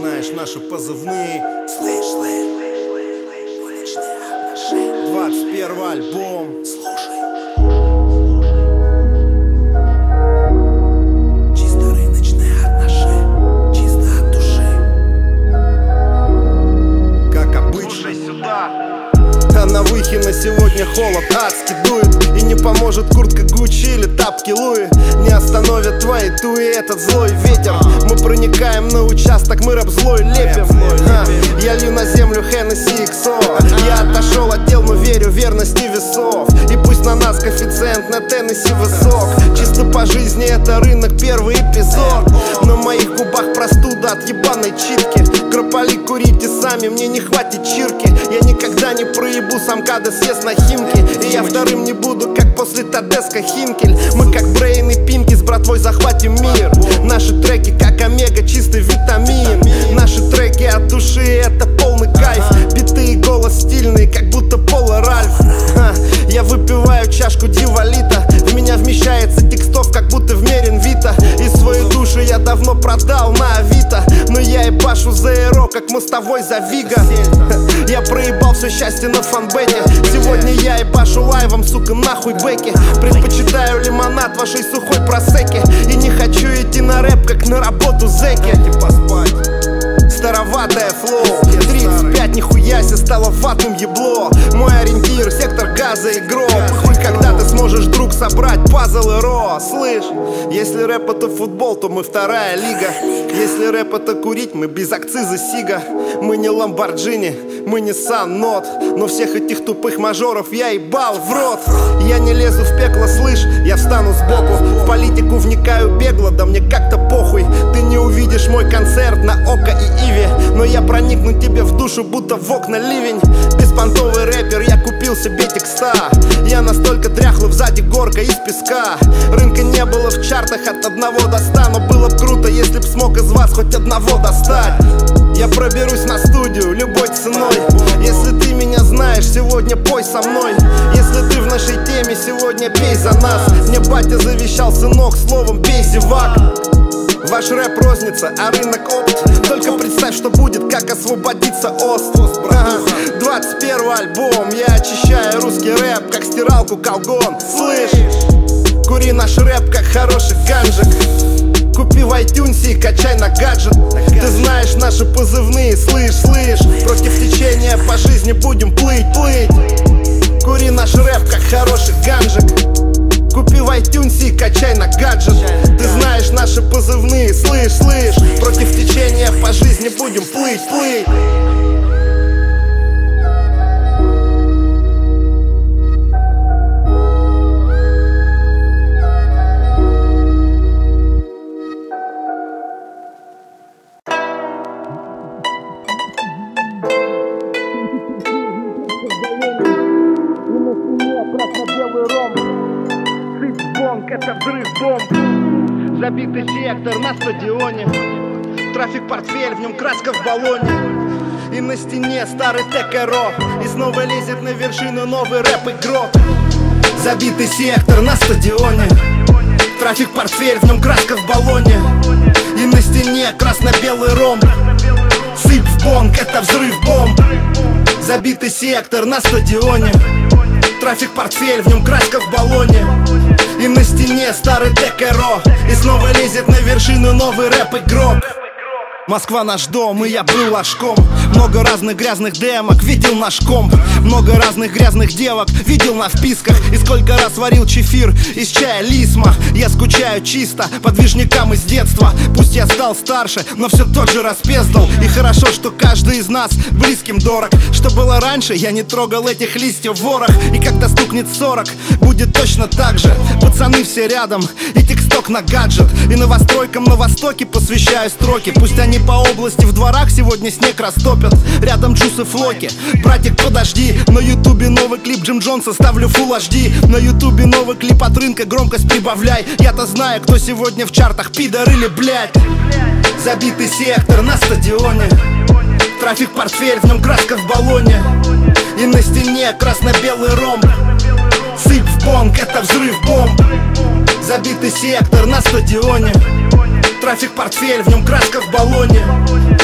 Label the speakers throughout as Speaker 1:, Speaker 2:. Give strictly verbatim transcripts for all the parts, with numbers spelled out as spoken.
Speaker 1: знаешь наши позывные.
Speaker 2: Слышь, слышь, уличные отношения.
Speaker 1: Двадцать первый альбом.
Speaker 2: Слушай. Чисто рыночные отношения. Чисто от души.
Speaker 1: Как обычно сюда. А на Выхино сегодня холод адски дует. И не поможет куртка Гуччи или тапки Луи. Не остановят твои туи, этот злой ветер. Мы проникаем на участок, мы рэп злой лепим. а, Я лью на землю Хеннесси икс о. Я отошел от дел, но верю верности весов. И пусть на нас коэффициент на Теннесси высок. Чисто по жизни это рынок, первый эпизод. На моих губах простуда от ебаной читки. Крополи курите сами, мне не хватит чирки. Я никогда не проебу, сам Када съест на Химки. И я вторым не буду, как после Тадеска Хинкель. Мы как Брейн и Пинки с братвой захватим мир. Наши треки как Омега, чистый витамин. Наши треки от души, это полный кайф. Биты и голос стильный, как будто Пола Ральф. Ха, я выпиваю чашку Дивалита. В меня вмещается текстов, как будто вмерен Вита. И свою душу я давно продал на Авито. Но я ебашу за эро, как мостовой за Вига. Я проебал все счастье на фанбете. Сегодня я ебашу лайвом, сука, нахуй бэки. Предпочитаю лимонад вашей сухой просеки. И не хочу идти на рэп, как на работу зэки. Староватое флоу, тридцать пять, нихуя себе, стало ватным ебло. Мой ориентир, сектор газа и гроб. Хуй, когда ты сможешь, друг, собрать пазл и ро. Слышь, если рэп это футбол, то мы вторая лига. Если рэп это курить, мы без акциза сига. Мы не Ламборджини, мы не Сан-Нот. Но всех этих тупых мажоров я ебал в рот. Я не лезу в пекло, слышь, я встану сбоку. В политику вникаю бегло, да мне как-то похуй. Ты не увидишь мой концерт на Око и Иви. Но я проникну тебе в душу, будто в окна ливень. Беспонтовый рэпер, я купил себе текста. Я настолько дряхлый, сзади горка из песка. Рынка не было в чартах от одного до ста. Но было б круто, если б смог из вас хоть одного достать. Я проберусь на студию любой ценой. Если ты меня знаешь, сегодня пой со мной. Если ты в нашей теме, сегодня пей за нас. Мне батя завещал, сынок, словом пей, зевак. Ваш рэп розница, а рынок опт. Только представь, что будет, как освободиться Ост. Ага. двадцать первый альбом, я очищаю русский рэп, как стиралку колгон. Слышь, кури наш рэп, как хороший ганжик. Купи в iTunes и качай на гаджет. Ты знаешь наши позывные, слышь, слышь. Против течения по жизни будем плыть, плыть. Кури наш рэп, как хороший ганжик. Купи в iTunes и качай на гаджет. Ты знаешь наши позывные, слышь, слышь. Против течения по жизни будем плыть, плыть. Это взрыв бомб. Забитый сектор на стадионе. Трафик портфель, в нем краска в баллоне. И на стене старый ТКРО. И снова лезет на вершину новый рэп-игрок. Забитый сектор на стадионе. Трафик портфель, в нем краска в баллоне. И на стене красно-белый ромб. Сыпь в бонг, это взрыв бомб. Забитый сектор на стадионе. Трафик портфель, в нем краска в баллоне. И на стене старый ТКРО. И снова лезет на вершину новый рэп-игрок. Москва наш дом, и я был ложком. Много разных грязных демок, видел наш комп. Много разных грязных девок, видел на вписках. И сколько раз варил чефир из чая Лисма. Я скучаю чисто по движникам из детства. Пусть я стал старше, но все тот же распездал. И хорошо, что каждый из нас близким дорог. Что было раньше, я не трогал этих листьев в ворох. И когда стукнет сорок, будет точно так же. Пацаны все рядом, и тексток на гаджет. И новостройкам на востоке посвящаю строки. Пусть они по области в дворах сегодня снег растопят. Рядом Джус и Флоки. Братик, подожди, на ютубе новый клип Джим Джонса ставлю фулл эйч ди. На ютубе новый клип от рынка, громкость прибавляй. Я-то знаю, кто сегодня в чартах, пидор или блядь. Забитый сектор на стадионе. Трафик портфель, в нем краска в баллоне. И на стене красно-белый ромб. Сыпь в бонг, это взрыв бомб. Забитый сектор на стадионе. Трафик портфель, в нем краска в баллоне. И на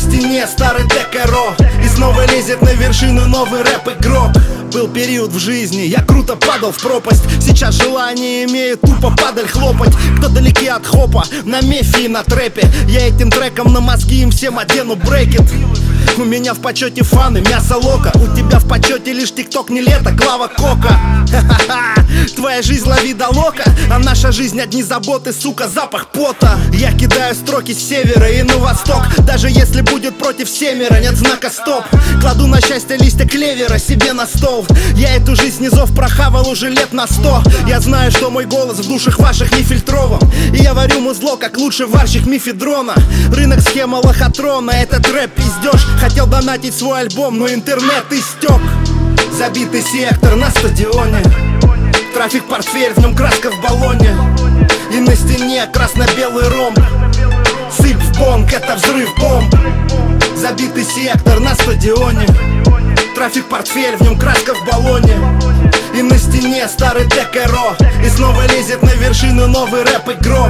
Speaker 1: стене старый Декаро, и снова лезет на вершину новый рэп-игрок. Был период в жизни, я круто падал в пропасть. Сейчас желание имею тупо падаль хлопать. Кто далеки от хопа, на мефе и на трэпе, я этим треком на мозги им всем одену брекет. У меня в почете фаны, мясо лока. У тебя в почете лишь тикток, не лето, Клава Кока. Ха-ха-ха, твоя жизнь лови до лока, а наша жизнь одни заботы, сука, запах пота. Я кидаю строки с севера и на восток, даже если будет против семеро, нет знака стоп. Кладу на счастье листья клевера себе на стол. Я эту жизнь низов прохавал уже лет на сто. Я знаю, что мой голос в душах ваших не фильтрован, и я варю музло, как лучший варщик мифедрона. Рынок схема лохотрона, этот рэп пиздёж. Хотел донатить свой альбом, но интернет истек. Забитый сектор на стадионе, трафик портфель, в нем краска в баллоне, и на стене красно-белый ромб. Сыпь в бонг, это взрыв бомб. Забитый сектор на стадионе, трафик портфель, в нем краска в баллоне, и на стене старый Декаро, и снова лезет на вершину новый рэп-игрок.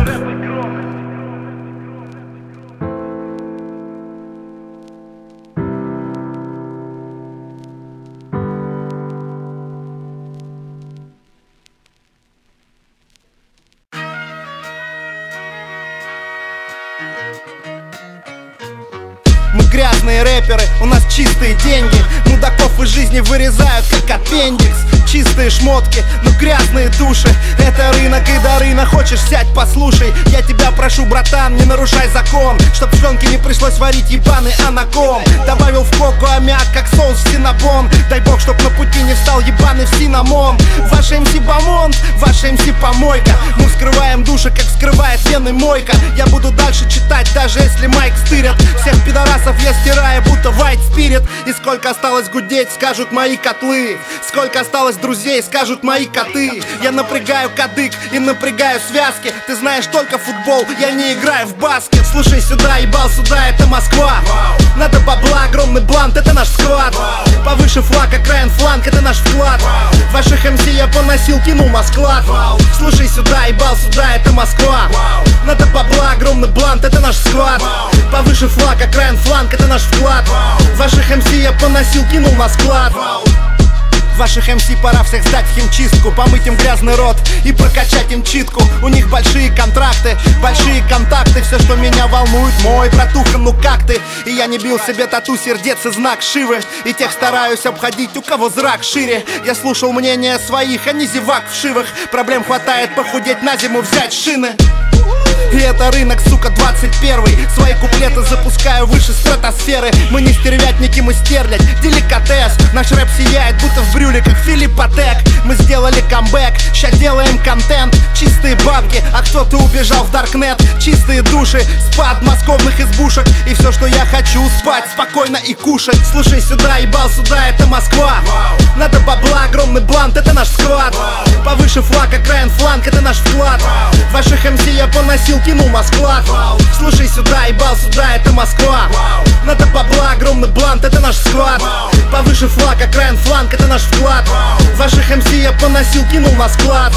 Speaker 1: Мы грязные рэперы, у нас чистые деньги. Мудаков из жизни вырезают, как аппендикс. Чистые шмотки, но грязные души. Это рынок и до рына, хочешь сядь, послушай. Я тебя прошу, братан, не нарушай закон, чтоб пленки не пришлось варить ебаный анаком. Добавил в коку аммиак, как соус в синабон. Дай бог, чтоб на пути не встал ебаный в синамон. Ваш эм си бомонд, ваш эм си помойка. Мы вскрываем души, как вскрывает вены мойка. Я буду дальше читать, даже если майк стырят. Всех пидорасов я стираю, будто white spirit. И сколько осталось гудеть, скажут мои котлы. Сколько осталось друзей, скажут мои коты. Я напрягаю кадык и напрягаю связки. Ты знаешь только футбол, я не играю в баскет. Слушай сюда, ебал сюда, это Москва. Надо бабла, огромный блант, это наш склад. Повыше флаг, окраин фланг, это наш вклад. Ваших эм си я поносил, кинул Москва. Слушай сюда, ебал сюда, это Москва. Надо бабла, огромный блант, это наш склад. Повыше флаг, окраин фланг, это наш вклад. Ваших эм си я поносил, кинул на склад. Ваших эм си пора всех сдать в химчистку, помыть им грязный рот и прокачать им читку. У них большие контракты, большие контакты. Все, что меня волнует, мой братуха, ну как ты? И я не бил себе тату сердец и знак Шивы, и тех стараюсь обходить, у кого зрак шире. Я слушал мнение своих, а не зевак в шивах. Проблем хватает похудеть, на зиму взять шины. И это рынок, сука, двадцать первый. Свои куплеты запускаю выше стратосферы. Мы не стервятники, мы стерлядь, деликатес. Наш рэп сияет, будто в брюле, как Филипп Патек. Мы сделали камбэк, ща делаем контент. Чистые бабки, а кто-то убежал в даркнет. Чистые души, спад московных избушек. И все, что я хочу, спать спокойно и кушать. Слушай сюда, ебал сюда, это Москва. Надо бабла, огромный блант, это наш склад. Повыше флаг, окраин фланг, это наш вклад. Ваших эм си я поносил, кинул Москва. Слушай сюда, ебал сюда, это Москва. Надо бабла, огромный блант, это наш склад. Повыше флаг, окраин фланг, это наш вклад. Ваших эм си я поносил, кинул на склад.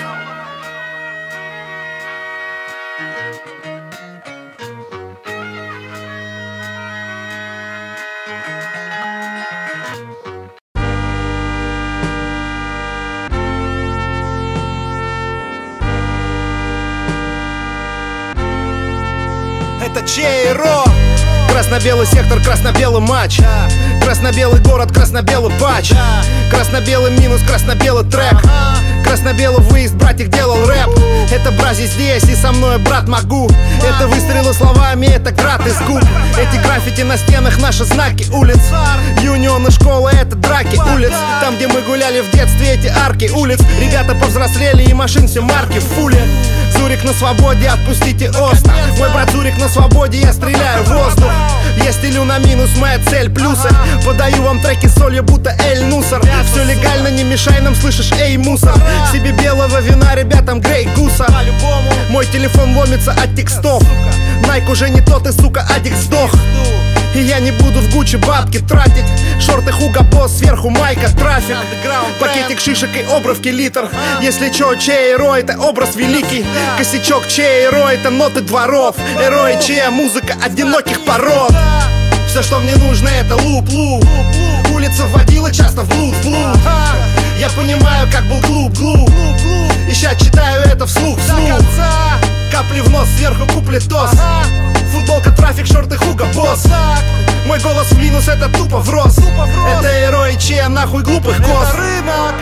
Speaker 1: Это Чейро. Красно-белый сектор, красно-белый матч. Красно-белый город, красно-белый патч. Красно-белый минус, красно-белый трек. Красно-белый выезд, братик делал рэп. Это брази здесь и со мной, брат, могу. Это выстрелы словами, это град из губ. Эти граффити на стенах, наши знаки улиц. Юнионы школы, это драки улиц. Там, где мы гуляли в детстве, эти арки улиц. Ребята повзрослели и машин все марки в фуле. Зурик на свободе, отпустите Оста. Мой брат Зурик на свободе, я стреляю в воздух. Я стелю на минус, моя цель плюсы. Подаю вам треки солью, будто Эль Нусар. Все легально, не мешай нам, слышишь, эй, мусор. Себе белого вина, ребятам Грей Гуса. Мой телефон ломится от текстов. Найк уже не тот и, сука, адик сдох. И я не буду в Гуччи бабки тратить. Шорты Хуга Босс, сверху майка, трафик. Пакетик шишек и обровки литр. Если чё, Чейро, это образ великий. Косячок Чейро, это ноты дворов. Эрои, чья музыка одиноких пород. Все, что мне нужно, это луп-луп. Улица вводила часто в блуд-блуд. Я понимаю, как был глуп-глуп. И ща читаю это вслух, вслух. Капли в нос, сверху куплетос. Футболка, трафик, шорты, Хуго Босс. Мой голос в минус, это тупо в рост. Это героичья, нахуй глупых коз. Рынок.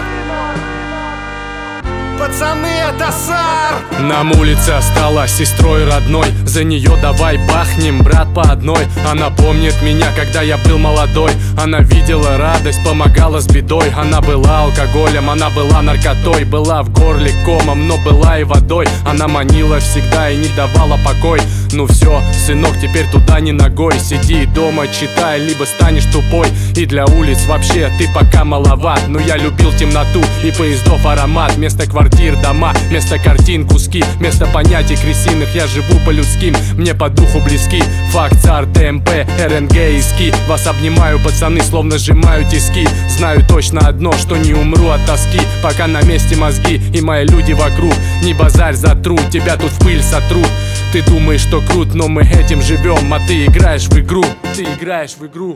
Speaker 1: Пацаны, это Сар.
Speaker 3: Нам улица стала сестрой родной. За нее давай бахнем, брат, по одной. Она помнит меня, когда я был молодой. Она видела радость, помогала с бедой. Она была алкоголем, она была наркотой. Была в горле комом, но была и водой. Она манила всегда и не давала покой. Ну все, сынок, теперь туда не ногой. Сиди дома, читай, либо станешь тупой. И для улиц вообще ты пока маловат. Но я любил темноту и поездов аромат. Вместо квартир дома, вместо картин куски. Вместо понятий крысиных я живу по-людским. Мне по духу близки факт, цар, ТМП, РНГ и ски. Вас обнимаю, пацаны, словно сжимаю тиски. Знаю точно одно, что не умру от тоски, пока на месте мозги и мои люди вокруг. Не базарь за труд, тебя тут в пыль сотрут. Ты думаешь, что крут, но мы этим живем. А ты играешь в игру, ты играешь в игру.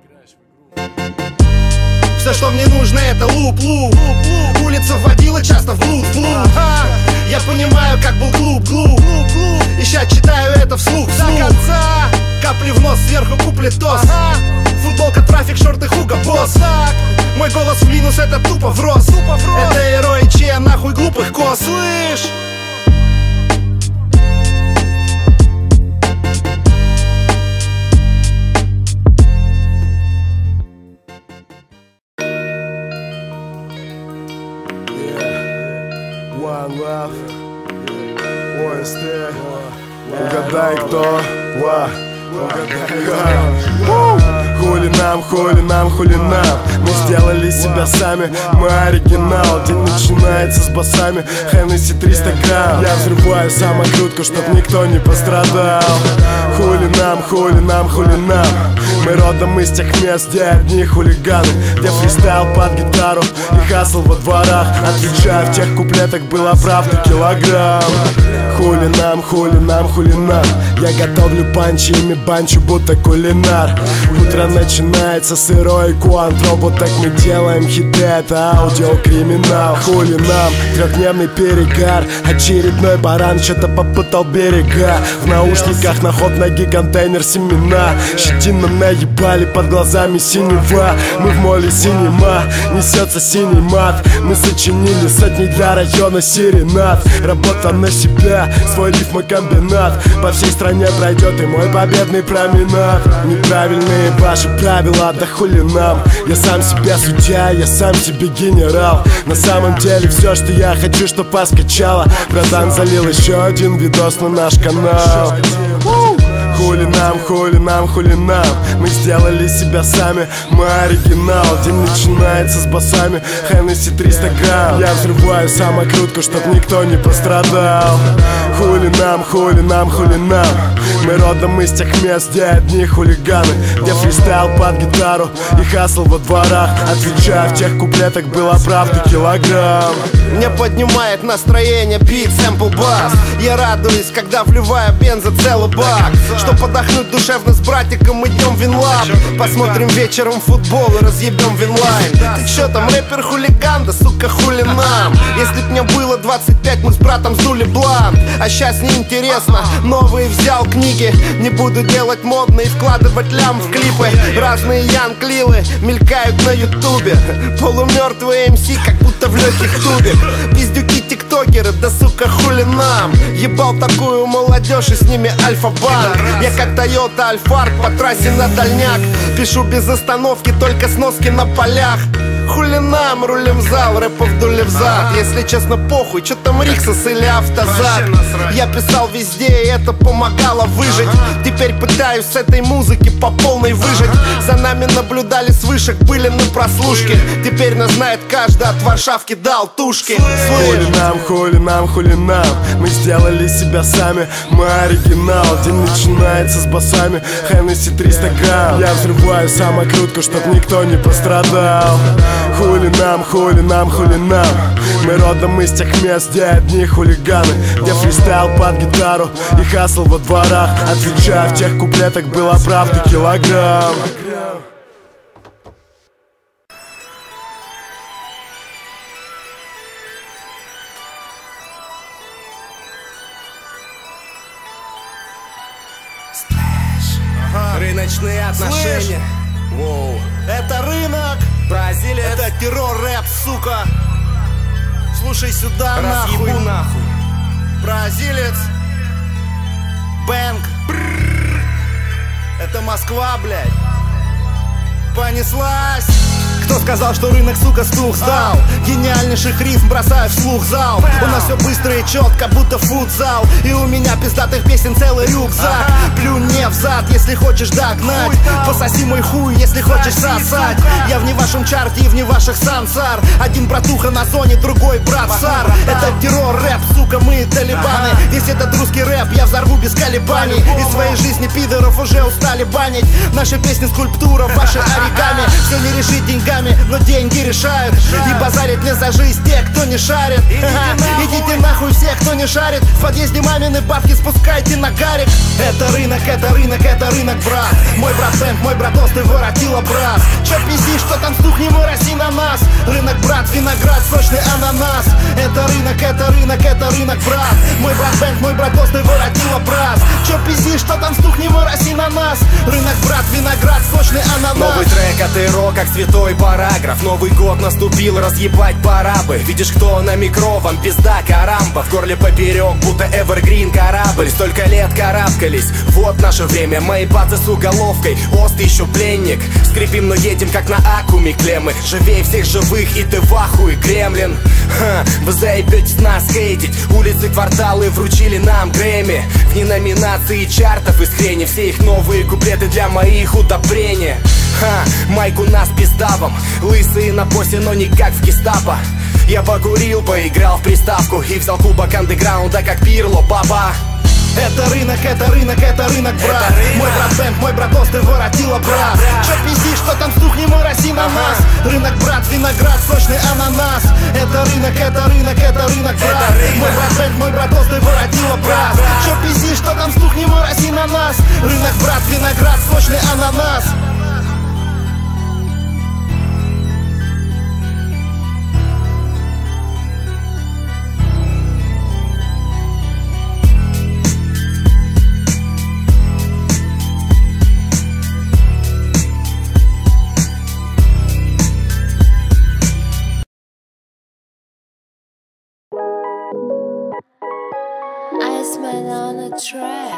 Speaker 1: Все, что мне нужно, это луп-луп. Улица вводила часто в блуд-блуд. Я понимаю, как был глуп-глуп. И ща читаю это вслух, вслух. Капли в нос, сверху куплетос. Футболка, трафик, шорты, Хуго Босс. Мой голос в минус, это тупо в рост. Это героичья, нахуй глупых коз. Слышь?
Speaker 4: One Love, ОСТ, угадай кто, ва, угадай. Хули нам, хули нам, хули нам. Мы сделали себя сами, мы оригинал. День начинается с басами, Хеннесси триста грамм. Я взрываю самокрутку, чтоб никто не пострадал. Хули нам, хули нам, хули нам. Мы родом из тех мест, где одни хулиганы, где фристайл под гитару и хасл во дворах. Отвечаю, в тех куплетах была правда килограмм. Хули нам, хули нам, хули нам. Я готовлю панчи, ими банчу, будто кулинар. Утро начинается сырой куантро, вот так мы делаем хиты, это аудиокриминал. Хули нам, трехдневный перегар. Очередной баран что-то попутал берега. В наушниках на ход ноги контейнер семена. Щетина наебали, под глазами синева. Мы в моле синема, несется синий мат. Мы сочинили сотни для района серенад. Работа на себя, свой рифмокомбинат. По всей стране пройдет и мой победный променад. Неправильные ваши правила, да хули нам. Я сам себе судья, я сам себе генерал. На самом деле все, что я хочу, чтоб поскачало. Братан залил еще один видос на наш канал. Хули нам, хули нам, хули нам. Мы сделали себя сами, мы оригинал. День начинается с басами, Хеннесси триста грамм. Я взрываю самокрутку, чтоб никто не пострадал. Хули нам, хули нам, хули нам. Мы родом из тех мест, где одни хулиганы, где фристайл под гитару и хасл во дворах. Отвечаю, в тех куплетах была правда килограмм.
Speaker 1: Мне поднимает настроение бит, сэмпл, бас. Я радуюсь, когда вливаю бенза целый бак. Чтоб отдохнуть душевно с братиком, идем в Винлаб. Посмотрим вечером футбол и разъебем Винлайн. Ты чё там, рэпер-хулиган, да сука хули нам. Если б мне было двадцать пять, мы с братом сдули блант. А щас неинтересно, новые взял книги. Не буду делать модные, вкладывать лям в клипы. Разные янг-лилы мелькают на ютубе. Полумертвые эм си, как будто в легких тубе. Пиздюки тиктокеры, да сука хули нам. Ебал такую молодежь и с ними альфа-банк. Я как Тойота Альфард по трассе на дальняк. Пишу без остановки, только сноски на полях. Хули нам, рулим в зал, рэпа вдули в зад. Если честно, похуй, чё там Риксос или Автозак. Я писал везде, и это помогало выжить. Теперь пытаюсь с этой музыки по полной выжить. За нами наблюдали с вышек, были на прослушке. Теперь нас знает каждый, от Варшавки до Алтушки.
Speaker 4: Хули нам, хули нам, хули нам. Мы сделали себя сами, мы оригинал. День начинается с басами, Хеннесси триста грамм. Я взрываю самокрутку, чтоб никто не пострадал. Хули нам, хули нам, хули нам. Мы родом из тех мест, где одни хулиганы, где фристайл под гитару и хасл во дворах. Отвечаю, в тех куплетах была правда килограмм.
Speaker 5: Рыночные отношения. Воу.
Speaker 1: Это рынок,
Speaker 5: Бразилия.
Speaker 1: это террор, рэп, сука. Слушай сюда,
Speaker 5: разъебу
Speaker 1: нахуй.
Speaker 5: нахуй.
Speaker 1: Бразилец, бэнк. Это Москва, блядь. Понеслась. Кто сказал, что рынок, сука, слух сдал? Гениальнейших рифм бросаю вслух зал. У нас все быстро и четко, будто футзал. И у меня пиздатых песен целый рюкзак. Плюнь мне в зад, если хочешь догнать. Пососи мой хуй, если хочешь сосать. Я в не вашем чарте и в не ваших сансар. Один братуха на зоне, другой брат сар. Это террор, рэп, сука, мы талибаны. Весь этот русский рэп я взорву без колебаний. Из своей жизни пидоров уже устали банить. Наши песни скульптура, ваши оригами. Все не решить деньгами, но деньги решают. И базарить не за жизнь те, кто не шарит. Ага. Идите нахуй все, кто не шарит. В подъезде мамины бабки спускайте на гарик. Это рынок, это рынок, это рынок, брат. Мой брат Бэнк, мой брат Острый воротила, брат. Чё пиздишь, что там стухни, мороси на нас. Рынок, брат, виноград, сочный ананас. Это рынок, это рынок, это рынок, брат. Мой брат Бэнк, мой брат Острый воротила, брат. Чё пиздишь, что там стухни, мороси на нас. Рынок, брат, виноград, сочный ананас.
Speaker 5: Новый трек от Эро, как святой параграф. Новый год наступил, разъебать пора бы. Видишь, кто на микро, вам пизда карамба. В горле поперек, будто эвергрин корабль. Столько лет карабкались, вот наше время. Мои бацы с уголовкой, Ост еще пленник. Скрипим, но едем как на акуме клеммы. Живей всех живых, и ты в ахуе, Кремлин. Ха, вы заебетесь нас хейтить. Улицы, кварталы вручили нам Грэмми. Вне номинации чартов из хрени. Все их новые куплеты для моих удобрений. Ха, майк у нас пиздавом. Лысые на посе, но не как в гестапо. Я покурил, поиграл в приставку и взял кубок андеграунда, как Пирло, баба.
Speaker 1: Это рынок, это рынок, это рынок, брат.
Speaker 5: Это рынок.
Speaker 1: Мой брат Бэнк, мой брат Острый воротила, брат. Чё пиздишь, что там стухни, мороси на нас. Рынок, брат, виноград, сочный ананас. Это рынок, это рынок, это рынок, брат.
Speaker 5: рынок.
Speaker 1: Мой брат Бэнк, мой брат Острый воротила, брат. Чё пиздишь, что там стухни, мороси на нас. Рынок, брат, виноград, сочный ананас.
Speaker 6: Iceman on the track.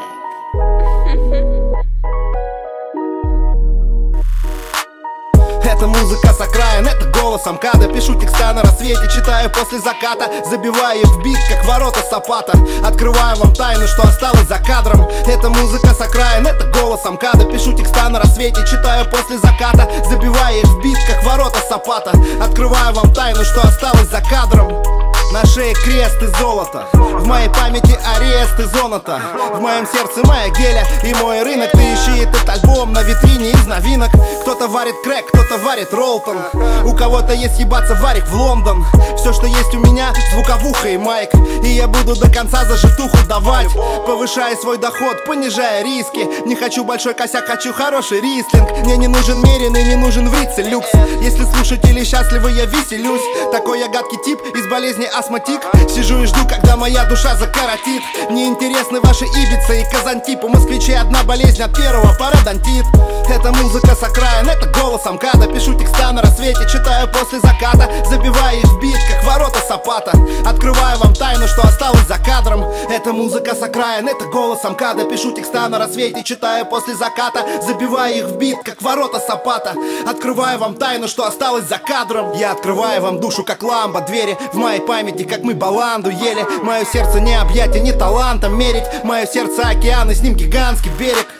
Speaker 1: Это музыка с окраин, это голос Амкада. Пишу текста на рассвете, читаю после заката. Забиваю их в бит, как ворота Сапата. Открываю вам тайну, что осталось за кадром. Это музыка с окраин, это голос Амкада. Пишу текста на рассвете, читаю после заката. Забиваю их в бит, как ворота Сапата. Открываю вам тайну, что осталось за кадром. На шее крест и золото, в моей памяти арест и зоната. В моем сердце моя геля и мой рынок. Ты ищи этот альбом на витрине из новинок. Кто-то варит крэк, кто-то варит роллтон. У кого-то есть ебаться варик в Лондон. Все, что есть у меня, звуковуха и майк. И я буду до конца за житуху давать, повышая свой доход, понижая риски. Не хочу большой косяк, хочу хороший рислинг. Мне не нужен меренный, не нужен в рице люкс. Если слушатели счастливы, я веселюсь. Такой я гадкий тип из болезни астматик. Сижу и жду, когда моя душа закоротит. Мне интересны ваши Ибица и Казантип. У москвичей одна болезнь от первого пародонтит. Это музыка с окраин, это голос Амкада. Пишу текста на рассвете, читаю после заката. Забиваю их в бит, как ворота Сапата. Открываю вам тайну, что осталось за кадром. Это музыка с окраин, это голос Амкада. Пишу текста на рассвете, читаю после заката. Забиваю их в бит, как ворота Сапата. Открываю вам тайну, что осталось за кадром. Я открываю вам душу, как ламба. Двери в моей памяти, как мы баланду ели. Мое сердце не объятие, не талантом мерить. Мое сердце океан, и с ним гигантский берег.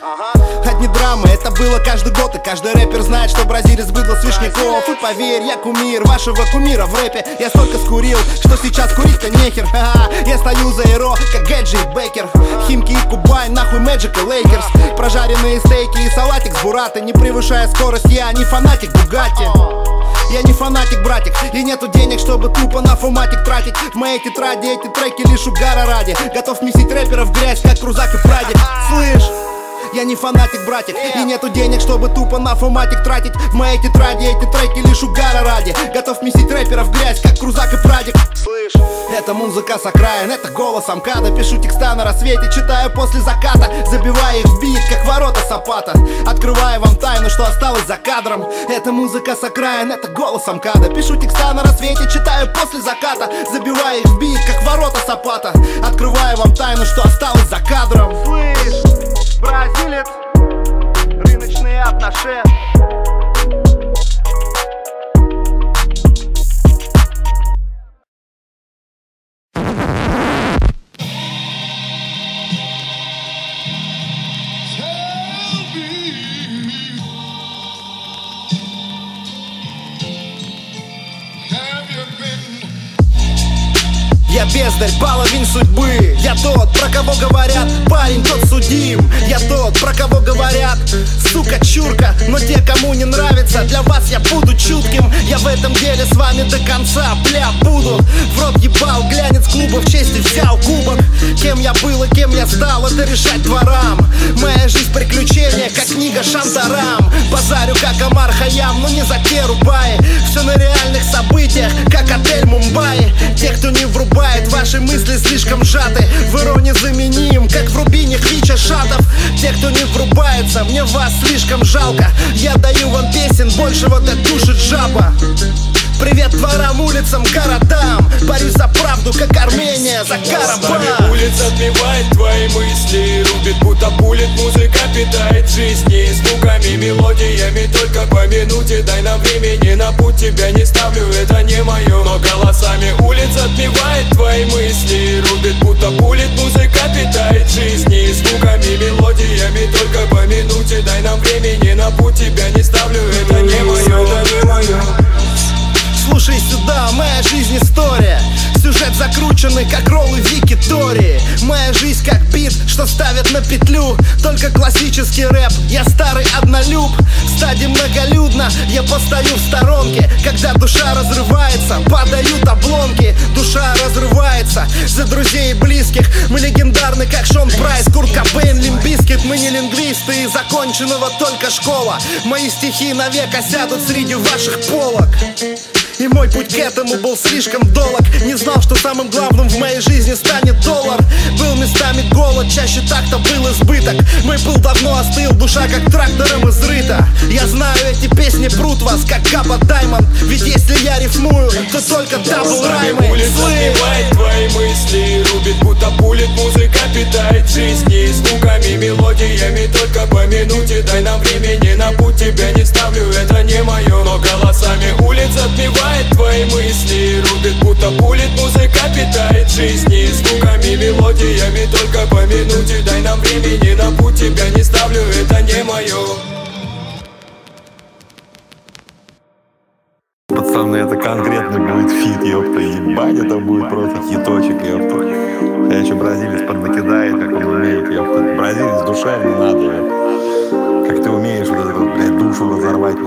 Speaker 1: Одни драмы, это было каждый год. И каждый рэпер знает, что бразилец быдло с Вишняков. И поверь, я кумир вашего кумира в рэпе. Я столько скурил, что сейчас курить-то нехер. Ха-ха. Я стою за эро, как Гэджи и Бекер. Химки и Кубань, нахуй Мэджик и Лейкерс. Прожаренные стейки и салатик с бураты. Не превышая скорость, я не фанатик Бугатти. Я не фанатик, братик, и нету денег, чтобы тупо на фуматик тратить. В моей тетради эти треки лишь угара ради. Готов месить рэперов в грязь, как Крузак и Прадик. Слышь? Я не фанатик, братик, и нету денег, чтобы тупо на фуматик тратить. В моей тетради эти треки лишь угара ради. Готов месить рэперов в грязь, как Крузак и Прадик. Слышь, это музыка с окраин, это голос Амкада. Пишу текста на рассвете, читаю после заката. Забивая их в бит, как ворота Сапата. Открываю вам тайну, что осталось за кадром. Это музыка с окраин, это голос Амкада. Пишу текста на рассвете, читаю после заката. Забивая их в бит, как ворота Сапата. Открываю вам тайну, что осталось за кадром. Слышь, бразилец, рыночные отношения. Я бездарь, половин судьбы. Я тот, про кого говорят, парень тот судим. Я тот, про кого говорят, сука, чурка. Но те, кому не нравится, для вас я буду чутким. Я в этом деле с вами до конца, бля, буду. В рот ебал, глянец клуба, в честь взял кубок. Кем я был и кем я стал, это решать дворам. Моя жизнь приключения, как книга Шантарам. Базарю, как Омар Хайям, но не за те рубаи. Все на реальных событиях, как отель Мумбаи. Те, кто не врубает, ваши мысли слишком сжаты. В иронии заменим, как в рубине Хвича Шатов. Те, кто не врубается, мне вас слишком жалко. Я даю вам песен, больше вот это душит жаба. Привет дворам, улицам, городам. Борюсь за правду, как Армения, за Карабах.
Speaker 7: Улица отбивает твои мысли, рубит, будто пулит. Музыка питает жизни звуками, мелодиями. Только по минуте, дай нам времени. На путь тебя не ставлю, это не мое. Но голосами улица отбивает твои мысли, рубит, будто пулит. Музыка питает жизни звуками, мелодиями. Только по минуте, дай нам времени. На путь тебя не ставлю, это не мое, это не мое.
Speaker 1: Слушай сюда, моя жизнь история. Сюжет закрученный, как роллы Вики Тори. Моя жизнь как бит, что ставят на петлю. Только классический рэп, я старый однолюб. В стадии многолюдно, я постою в сторонке. Когда душа разрывается, падают обломки. Душа разрывается за друзей и близких. Мы легендарны, как Шон Прайс, Курт Кобейн, Лимп Бизкит. Мы не лингвисты, из законченного только школа. Мои стихи навек осядут среди ваших полок. И мой путь к этому был слишком долг. Не знал, что самым главным в моей жизни станет доллар. Был местами голод, чаще так-то был избыток. Мой пыл давно остыл, душа как трактором изрыта. Я знаю, эти песни прут вас, как Капа Даймонд. Ведь если я рифмую, то только дабл раймы.
Speaker 7: Улица отбивает твои мысли, рубит, будто пулит. Музыка питает жизни звуками, мелодиями. Только по минуте, дай нам времени. На путь тебя не ставлю, это не мое. Но голосами улица отбивает твои мысли, рубит, будто пулит. Музыка питает жизни звуками, мелодиями. Только по минуте, дай нам времени. На путь тебя не ставлю, это не мое.
Speaker 8: Пацаны, это конкретно будет фит, ёпта. Ебать, это будет просто хиточек, ёпта. Я еще бразилец поднакидает, как он умеет, ёпта. Бразилец душевно надо, ёпта. Как ты умеешь вот эту, блядь, душу разорвать.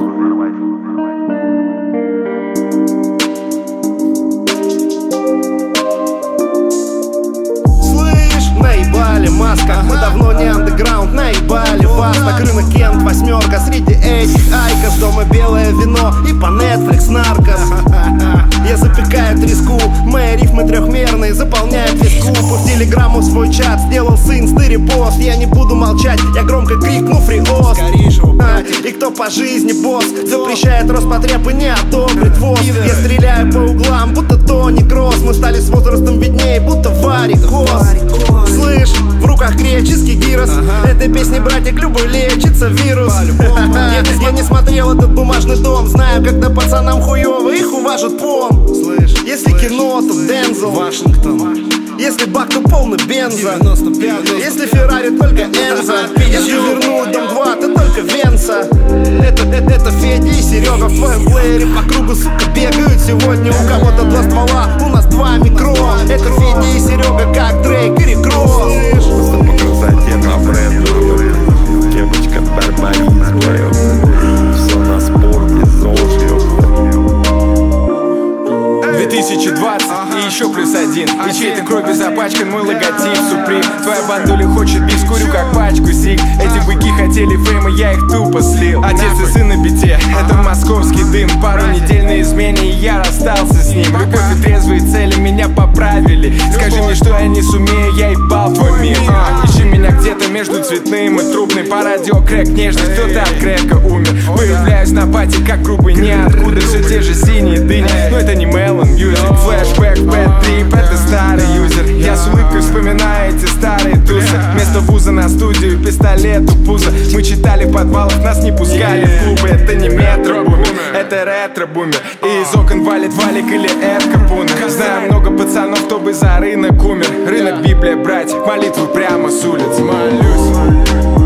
Speaker 1: Наебали маска, мы давно не андеграунд. Наебали вас, так рынок Кент, восьмерка. Среди этих айкос дома белое вино и по Netflix наркос. Я запекаю треску, мои рифмы трехмерные заполняют виску. В телеграмму свой чат сделал сын стырипост. Я не буду молчать, я громко крикну фриост. а, И кто по жизни босс запрещает Роспотреб и не одобрит ВОЗ. Я стреляю по углам, будто Тони Кросс. Мы стали с возрастом беднее, будто варикоз. Слышь, в руках греческий гирос. ага. Этой песни, братик, любой лечится вирус. я, я не смотрел этот бумажный дом. Знаю, когда пацанам хуёво, их уважат пом. Слышь, если слышь, кино, то Дензел Вашингтон. Если бак, то полный бенза. Если Феррари, только Энза. Если верну Серега в твоем плеере по кругу, сука, бегают сегодня. У кого-то два ствола, у нас два микро. Это Федя и Серега, как Дрейк и Рекросс.
Speaker 8: Просто по красоте на бренду. Кепочка барбарис, все на спорте, ЗОЖ,
Speaker 5: две тысячи двадцать и еще плюс один. И чьей-то кровью запачкан мой логотип Суприм. Твоя бандуля хочет бить, курю как пачку сик. Эти быки хотели фейма, я их тупо слил. Отец и сын на бите, это московский дым. Пару недель на измене, и я расстался с ним. Любовь и трезвые цели меня поправили. Скажи мне, что я не сумею, я ебал твой мир. а, Ищи меня где-то между цветным и трубной. По радио крэк нежный, кто-то от крэка умер. Появляюсь на пати, как грубый ниоткуда. Все те же синие дыни, но это не Melon Music. Флэшбэк, бэд трип, это старый юзер. Я с улыбкой вспоминаю эти старые тусы. Вместо вуза на студию, пистолет у пуза. Мы читали в подвалах, нас не пускали в клубы. Это не метро-бумер, это ретро-бумер. И из окон валит валик или эд-капунер. Знаю много пацанов, кто бы за рынок умер. Рынок Библия, брать, молитву прямо с улиц. Молюсь.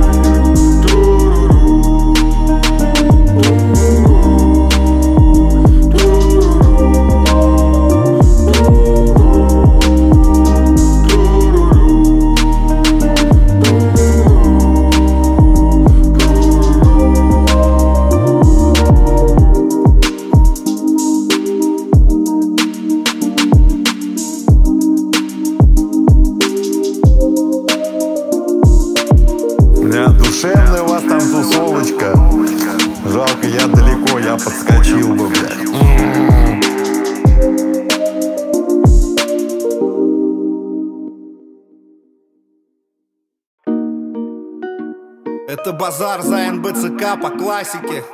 Speaker 8: Душевная у вас там тусовочка. Жалко, я далеко, я подскочил бы, блядь.
Speaker 1: Это базар за эн бэ цэ ка по классике.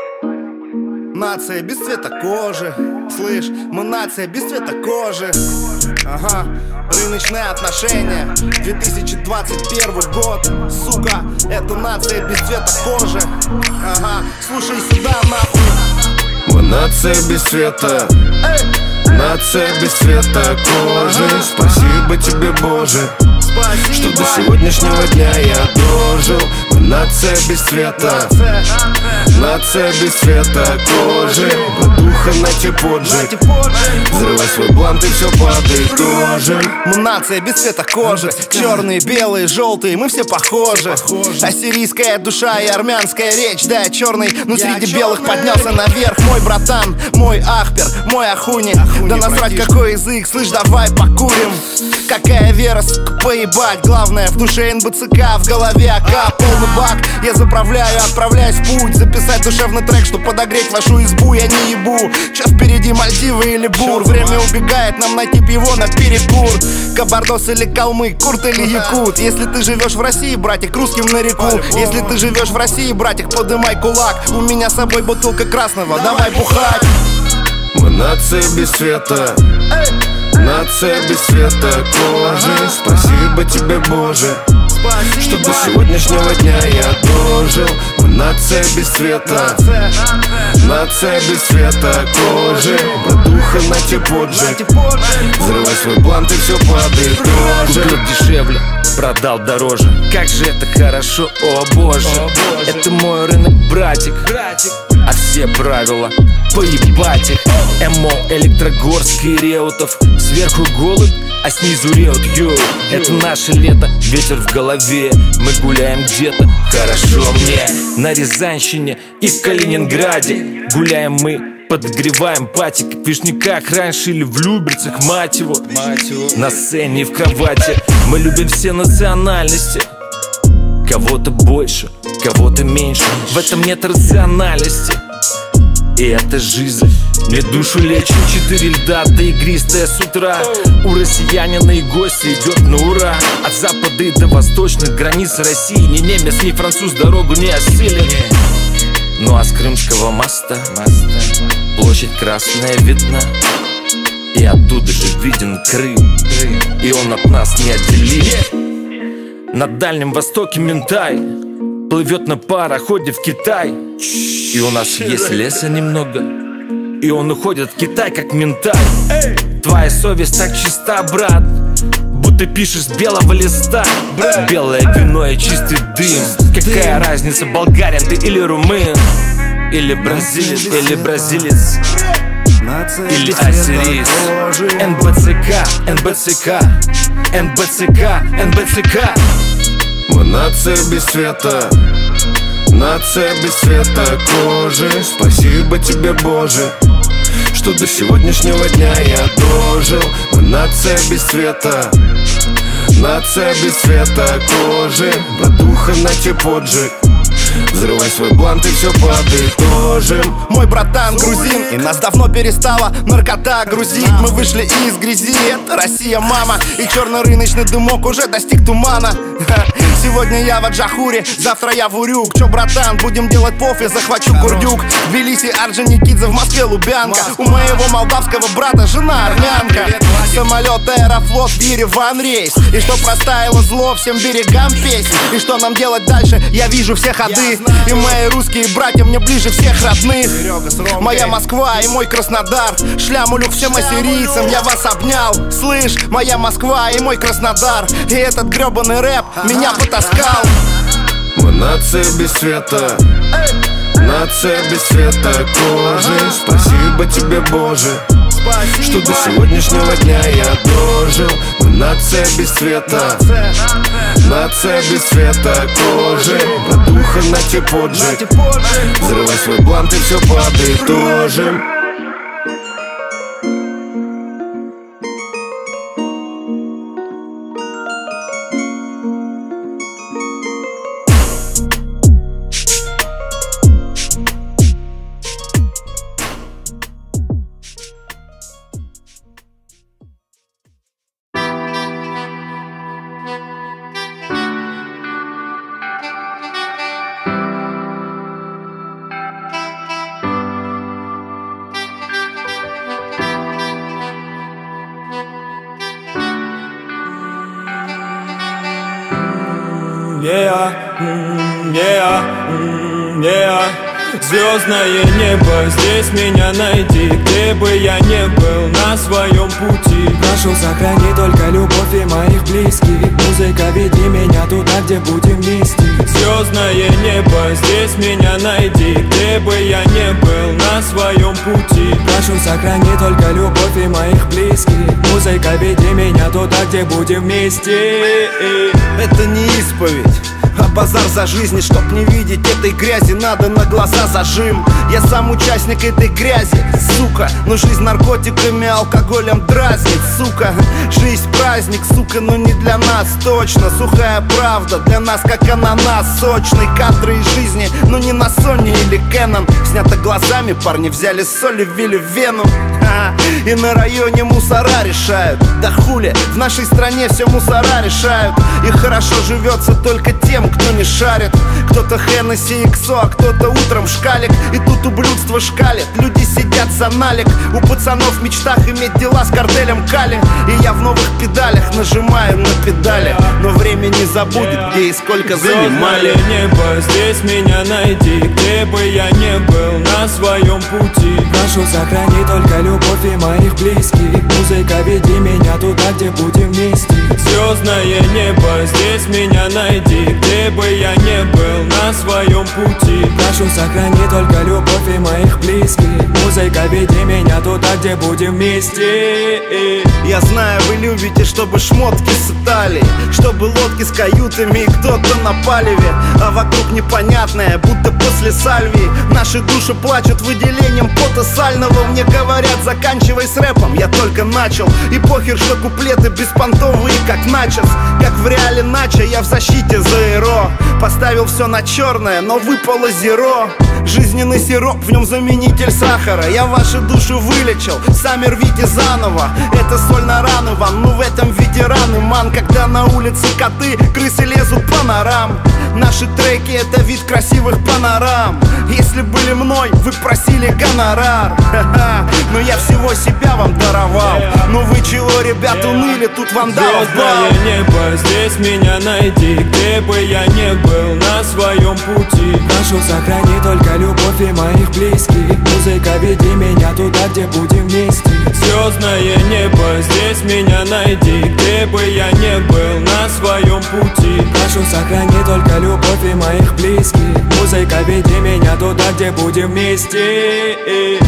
Speaker 1: Нация без цвета кожи. Слышь, мы нация без цвета кожи. Ага, рыночные отношения, две тысячи двадцать первый год. Сука, это нация без цвета кожи. Ага, слушай сюда нахуй.
Speaker 5: Мы нация без цвета. Нация без цвета кожи. Спасибо тебе, Боже, что до сегодняшнего дня я дожил. Мы нация без цвета. Нация без цвета кожи. Духа на типоджи. Взрывай свой блант и все подытожим.
Speaker 1: Мы нация без цвета кожи. Черные, белые, желтые, мы все похожи. Ассирийская душа и армянская речь. Да, я черный, но среди белых поднялся наверх. Мой братан, мой ахпер, мой ахуни. Да насрать какой язык, слышь, давай покурим. Какая вера, сука, поебать. Главное в душе эн бэ цэ ка, в голове АК, полный бак. Я заправляю, отправляюсь в путь. Записать душевный трек, чтоб подогреть вашу избу. Я не ебу, чё впереди Мальдивы или Бур. Время убегает, нам найти пиво на перекур. Кабардос или калмык, курт или якут. Если ты живешь в России, братик, русским на реку. Если ты живешь в России, братик, подымай кулак. У меня с собой бутылка красного, давай бухать.
Speaker 5: Мы нация без цвета. Нация без цвета кожи. Спасибо тебе, Боже, что до сегодняшнего дня я дожил. Мы нация без цвета. Нация без цвета кожи. Духа на типоджи. Взрывай свой блант и все подытожим. Купил дешевле, продал дороже. Как же это хорошо, о боже. Это мой рынок, братик. А все правила поебать их. МО, Электрогорск и Реутов. Сверху голубь, а снизу Реут, йоу. Это наше лето, ветер в голове. Мы гуляем где-то, хорошо мне. На Рязанщине и в Калининграде. Гуляем мы, подогреваем пати, как в Вишняках раньше или в Люберцах, мать его. На сцене и в кровати. Мы любим все национальности. Кого-то больше, кого-то меньше. В этом нет рациональности. И это жизнь, мне душу лечит. Четыре льда, да игристая с утра. У россиянина и гости идет на ура. От запада и до восточных границ России. Ни немец, ни француз дорогу не осилит. Ну а с Крымского моста площадь красная видна. И оттуда же виден Крым. И он от нас не отделит. На Дальнем Востоке Ментай плывет на пароходе в Китай. И у нас есть леса немного. И он уходит в Китай как Ментай. Твоя совесть так чиста, брат, будто пишешь с белого листа. Белое вино и чистый дым. Какая разница, болгарин ты или румын? Или бразилец, или бразилец, или ассириец. эн бэ цэ ка, эн бэ цэ ка, эн бэ цэ ка, эн бэ цэ ка.
Speaker 4: Мы нация без цвета, нация без цвета кожи. Спасибо тебе, Боже, что до сегодняшнего дня я дожил. Мы нация без цвета, нация без цвета кожи. Братуха, на тебе поджиг, взрывай свой блант и все подытожим.
Speaker 1: Мой братан грузин, и нас давно перестала наркота грузить. Мы вышли из грязи, это Россия, мама. И черный рыночный дымок уже достиг тумана. Сегодня я в Аджахуре, завтра я в Урюк. Чё, братан, будем делать поф, я захвачу Курдюк. В Тбилиси Орджоникидзе, в Москве Лубянка. У моего молдавского брата жена армянка. Самолет Аэрофлот в Ереван рейс. И что простаяло зло всем берегам песен. И что нам делать дальше, я вижу все ходы. И мои русские братья мне ближе всех родных. Моя Москва и мой Краснодар. Шлямулю всем ассирийцам, я вас обнял. Слышь, моя Москва и мой Краснодар. И этот гребаный рэп меня потаскал.
Speaker 4: Мы нация без цвета, нация без цвета кожи. Спасибо тебе, Боже, что до сегодняшнего дня я дожил. Мы нация без цвета, нация без цвета кожи. Братуха, на тебе поджиг, взрывай свой блант и все подытожим.
Speaker 7: Yeah, mm, yeah, mm, yeah. Звездное небо, здесь меня найди. Где бы я не был на своем пути.
Speaker 9: Прошу, сохрани только любовь и моих близких. Музыка, веди меня туда, где будем вместе.
Speaker 7: Звездное небо, здесь меня найди. Где бы я не был на своем пути.
Speaker 9: Прошу, сохрани только любовь и моих близких. Музыка, веди меня туда, где будем вместе.
Speaker 1: Это не исповедь, а базар за жизнь. И чтоб не видеть этой грязи, надо на глаза зажим. Я сам участник этой грязи, сука. Но жизнь наркотиками, алкоголем дразнит, сука. Жизнь праздник, сука, но не для нас точно. Сухая правда для нас, как ананас. Сочные кадры из жизни, но не на Sony или Canon. Снято глазами, парни взяли соль и ввели в вену. И на районе мусора решают. Да хули, в нашей стране все мусора решают. И хорошо живется только тем, кто не шарит. Кто-то Хеннесси иксо, а кто-то утром шкалик. И тут ублюдство шкалит, люди сидят за налик. У пацанов в мечтах иметь дела с картелем Кали. И я в новых педалях нажимаю на педали. Но время не забудет, где и сколько занимали.
Speaker 7: Небо, здесь меня найди. Где бы я не был на своем пути.
Speaker 9: Прошу, сохрани только любовь и моих близких. Музыка, веди меня туда, где будем вместе.
Speaker 7: Звездное небо, здесь меня найди. Где бы я не был на своем пути.
Speaker 9: Прошу, сохрани только любовь и моих близких. Музыка, веди меня туда, где будем вместе.
Speaker 1: Я знаю, вы любите, чтобы шмотки с Италии, чтобы лодки с каютами и кто-то на палеве. А вокруг непонятное, будто после сальвии. Наши души плачут выделением пота сального. Мне говорят, заканчивай с рэпом, я только начал. И похер, что куплеты беспонтовые, как начос. Как в реале начо, я в защите Зеро. Поставил все на черное, но выпало зеро. Жизненный сироп, в нем заменитель сахара. Я вашу душу вылечил, сами рвите заново. Это соль на раны вам, ну в этом ветераны, ман. Когда на улице коты, крысы лезут по норам. Наши треки — это вид красивых панорам. Если были мной, вы просили гонорар. Но я всего себя вам даровал. Ну вы чего, ребят, уныли, тут вандалов бал.
Speaker 7: Звездное небо, здесь меня найди. Где бы я не был на своем пути.
Speaker 9: Прошу, сохрани только любовь и моих близких. Музыка, веди меня туда, где будем вместе. звездное небо, здесь меня найди. Где бы я не был на своем пути, прошу, сохрани только любовь и моих близких. Музыка, веди меня туда, где будем вместе.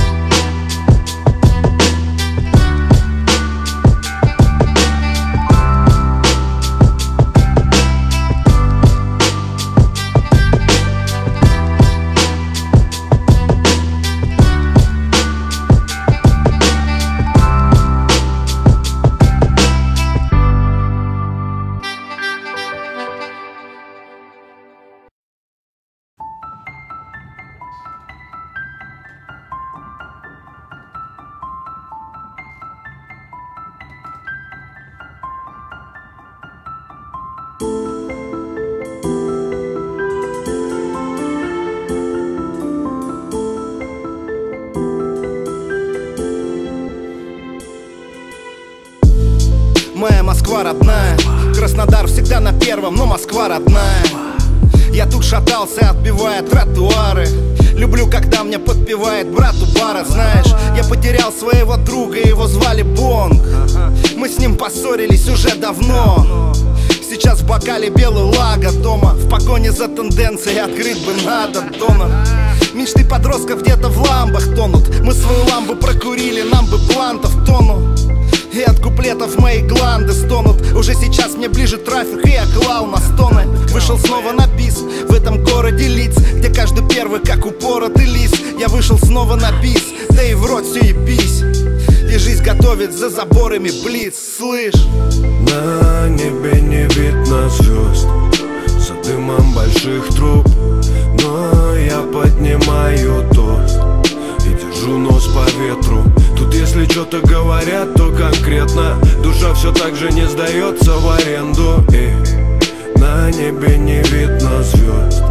Speaker 1: Моя Москва родная, Краснодар всегда на первом, но Москва родная. Я тут шатался, отбивая тротуары. Люблю, когда мне подпевает брат у бара. Знаешь, я потерял своего друга, его звали Бонг. Мы с ним поссорились уже давно. Сейчас в бокале белый лага дома. В погоне за тенденцией открыть бы надо донор. Мечты подростков где-то в ламбах тонут. Мы свою ламбу прокурили, нам бы блантов тону. И от куплетов мои гланды стонут. Уже сейчас мне ближе трафик, и я клал на стоны. Вышел снова на бис в этом городе лиц, где каждый первый как упоротый лис. Я вышел снова на бис, да и в рот все ебись. И жизнь готовит за заборами блиц, слышь.
Speaker 4: На небе не видно звезд за дымом больших труб, но я поднимаю тост и держу нос по ветру. Тут если что-то говорят, то конкретно. Душа все так же не сдается в аренду. И на небе не видно звезд.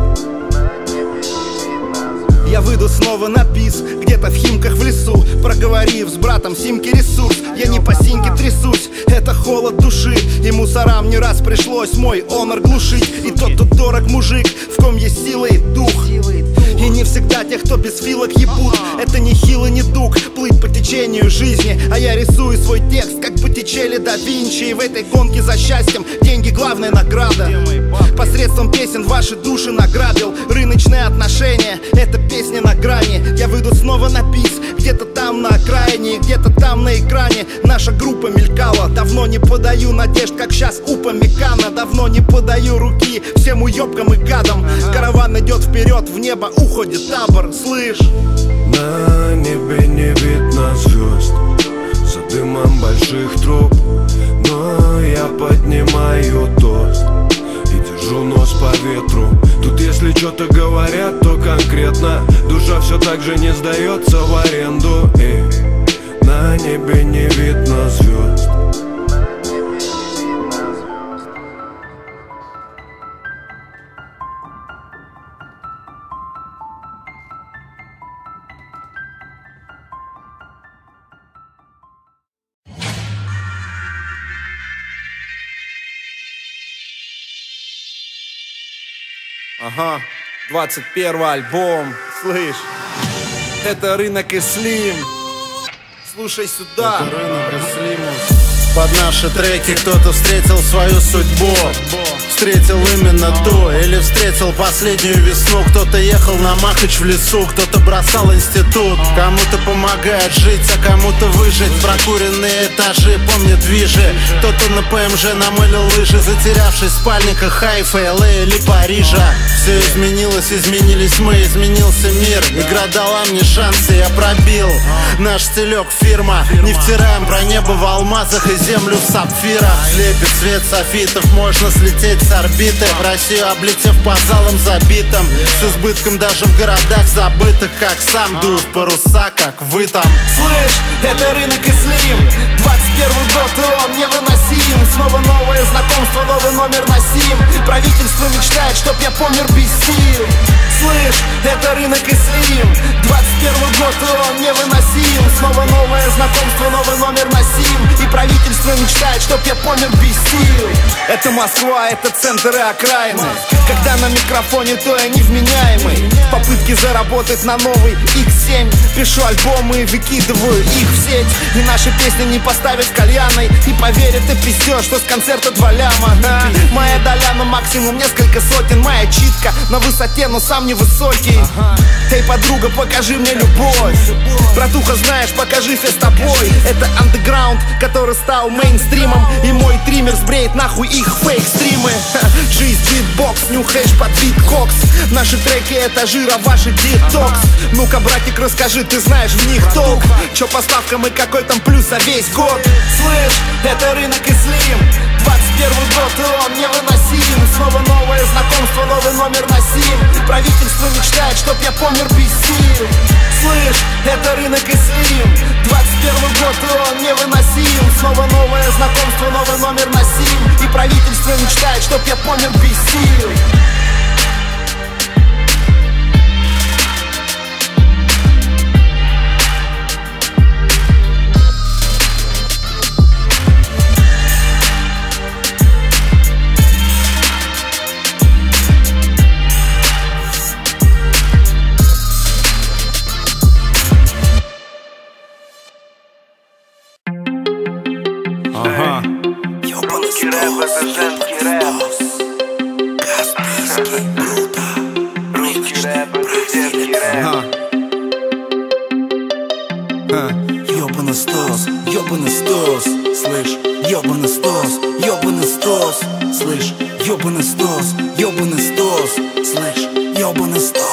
Speaker 1: Я выйду снова на бис, где-то в Химках в лесу, проговорив с братом симки ресурс. Я не по синьке трясусь, это холод души. И мусорам не раз пришлось мой онор глушить. И тот тут дорог мужик, в ком есть сила и дух. И не всегда тех, кто без филок ебут. Это не хил и не дуг, плыть по течению жизни. А я рисую свой текст, как Боттичелли да Винчи. И в этой гонке за счастьем деньги главная награда. Посредством песен ваши души награбил. Рыночные отношения, это песня на грани. Я выйду снова на бис, где-то там на окраине, где-то там на экране наша группа мелькала. Давно не подаю надежд, как сейчас Упамекана. Давно не подаю руки всем уёбкам и гадам. Караван идет вперед, в небо уходит табор, слышь.
Speaker 4: На небе не видно звезд за дымом больших труб, но я поднимаю тост и держу нос по ветру. Тут если что-то говорят, то конкретно. Душа все так же не сдается в аренду. И на небе не видно звезд.
Speaker 1: Ага, двадцать первый альбом, слышь. Это рынок и Слим. Слушай сюда. Это рынок и Слим. Под наши треки кто-то встретил свою судьбу. Встретил именно ту, или встретил последнюю весну. Кто-то ехал на Махач в лесу, кто-то бросал институт. Кому-то помогает жить, а кому-то выжить. Прокуренные этажи помнят вижи. Кто-то на ПМЖ намылил лыжи, затерявшись в спальниках Хайфа, эл эй или Парижа. Все изменилось, изменились мы, изменился мир. Игра дала мне шансы, я пробил. Наш стилек фирма, не втираем про небо в алмазах и землю в сапфирах. Слепит свет софитов, можно слететь с орбиты. Россию облетев по залам забитым, с избытком даже в городах забытых. Как сам дуют паруса, как вы там. Слышь, это рынок и Слим. Двадцать первый год, и он невыносим. Снова новое знакомство, новый номер на сим. Правительство мечтает, чтоб я помер без сил. Слышь, это рынок и Слим. Двадцать первый год, и он невыносим. Снова новое знакомство, новый номер на сим. И правительство мечтает, чтоб я помер без сил. Это Москва, это центр и окраины. Когда на микрофоне, то я невменяемый. В попытке заработать на новый икс семь пишу альбомы и выкидываю их в сеть. И наши песни не поставят в кальянной. И поверь, ты пиздешь, что с концерта два ляма. а? Моя доля на максимум несколько сотен. Моя читка на высоте, но сам невысокий. Эй, подруга, покажи мне любовь. Братуха, знаешь, покажи фест тобой. Это андеграунд, который стал мейнстримом. И мой триммер сбреет нахуй их фейк-стримы. Жизнь, битбокс, нюхаешь под биткокс. Наши треки это жира, ваши детокс. Ну-ка, братик, расскажи, ты знаешь в них толк. Чё по ставкам и какой там плюс за весь год? Слышь, это рынок и слим. Двадцать первый год, и он невыносим. Снова новое знакомство, новый номер на сим. Правительство мечтает, чтоб я помер без сил. Слышь, это рынок и слим. Двадцать первый год, и он невыносим. Снова новое знакомство, новый номер на сим. И правительство мечтает, чтоб я помер без сил.
Speaker 2: Ага. Русский рэп — это женский рэп. Каспийский, круто. Русский рэп — это детский рэп.
Speaker 1: Ёбаный стос, ёбаный стос, слышь, ёбаный стос, ёбаный стос, слышь, ёбаный стос, ёбаный стос, слышь, ёбаный стос.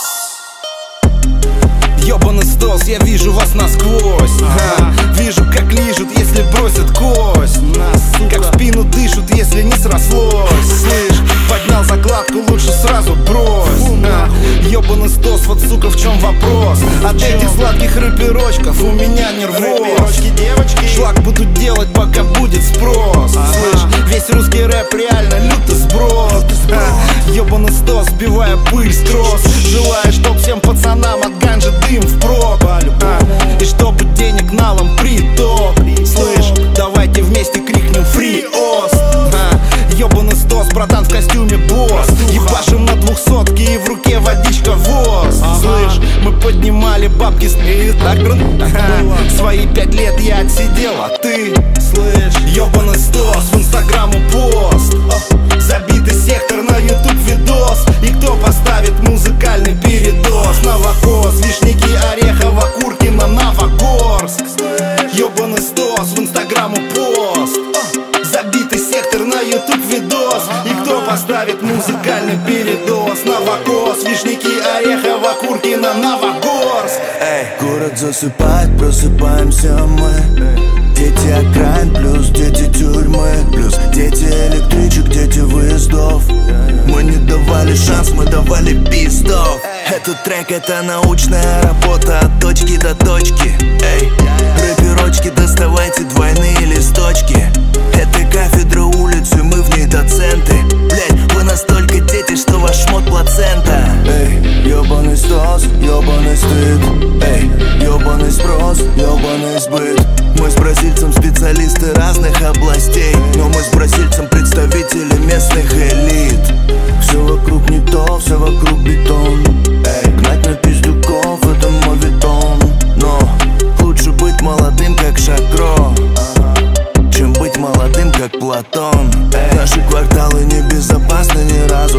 Speaker 1: Ёбаный стос, я вижу вас насквозь. Ага. Вижу, как лижут, если бросят кость. Как в спину дышат, если не срослось. Слышь, поднял закладку, лучше сразу брось. а. Ёбаный стос, вот сука, в чем вопрос? От этих сладких рэперочков у меня нервоз. Шлак буду делать, пока будет спрос. Слышь, весь русский рэп реально лютый сброс. а. Ёбаный стос, сбивая пыль с кросс. Желаю, чтоб всем пацанам от ганжи дым впрок. а. И чтобы денег налом приток. Слышь, давайте вместе крикнем фри ост. а. Ёбаный стос, братан в костюме босс. Ебашим на двухсотке и в руке водичка воз. Слышь, мы поднимали бабки с свои пять лет я отсидел, а ты, слышь, ёбаный стос, в инстаграму пост. Забитый сектор на ютуб видос. И кто поставит музыкальный передоз? Новокос, Вишники, Орехово, Куркино, Новогорск. Ёбаный стос, в инстаграму пост. Забитый сектор на ютуб видос. И кто поставит музыкальный передоз? Новокос, Вишники, Орехово, Куркино, Новогорск.
Speaker 10: Эй, город засыпает, просыпаемся мы. Дети окраин плюс дети тюрьмы, плюс дети электричек, дети выездов. Мы не давали шанс, мы давали пиздов. Этот трек — это научная работа от точки до точки. Эй, рэперочки, доставайте двойные листочки. Это кафедра улицы, мы в ней доценты. Блять, вы настолько дети, что ваш шмот плацента. Эй, ёбаный стос, ёбаный стыд. Эй, ёбаный спрос, ёбаный сбыт. Мы с бразильцем специалисты разных областей, но мы с бразильцем представители местных элит. Все вокруг не то, все вокруг бетон. Эй, гнать на пиздюков — это моветон. Но лучше быть молодым, как Шакро, чем быть молодым, как Платон. Эй, наши кварталы небезопасны ни разу.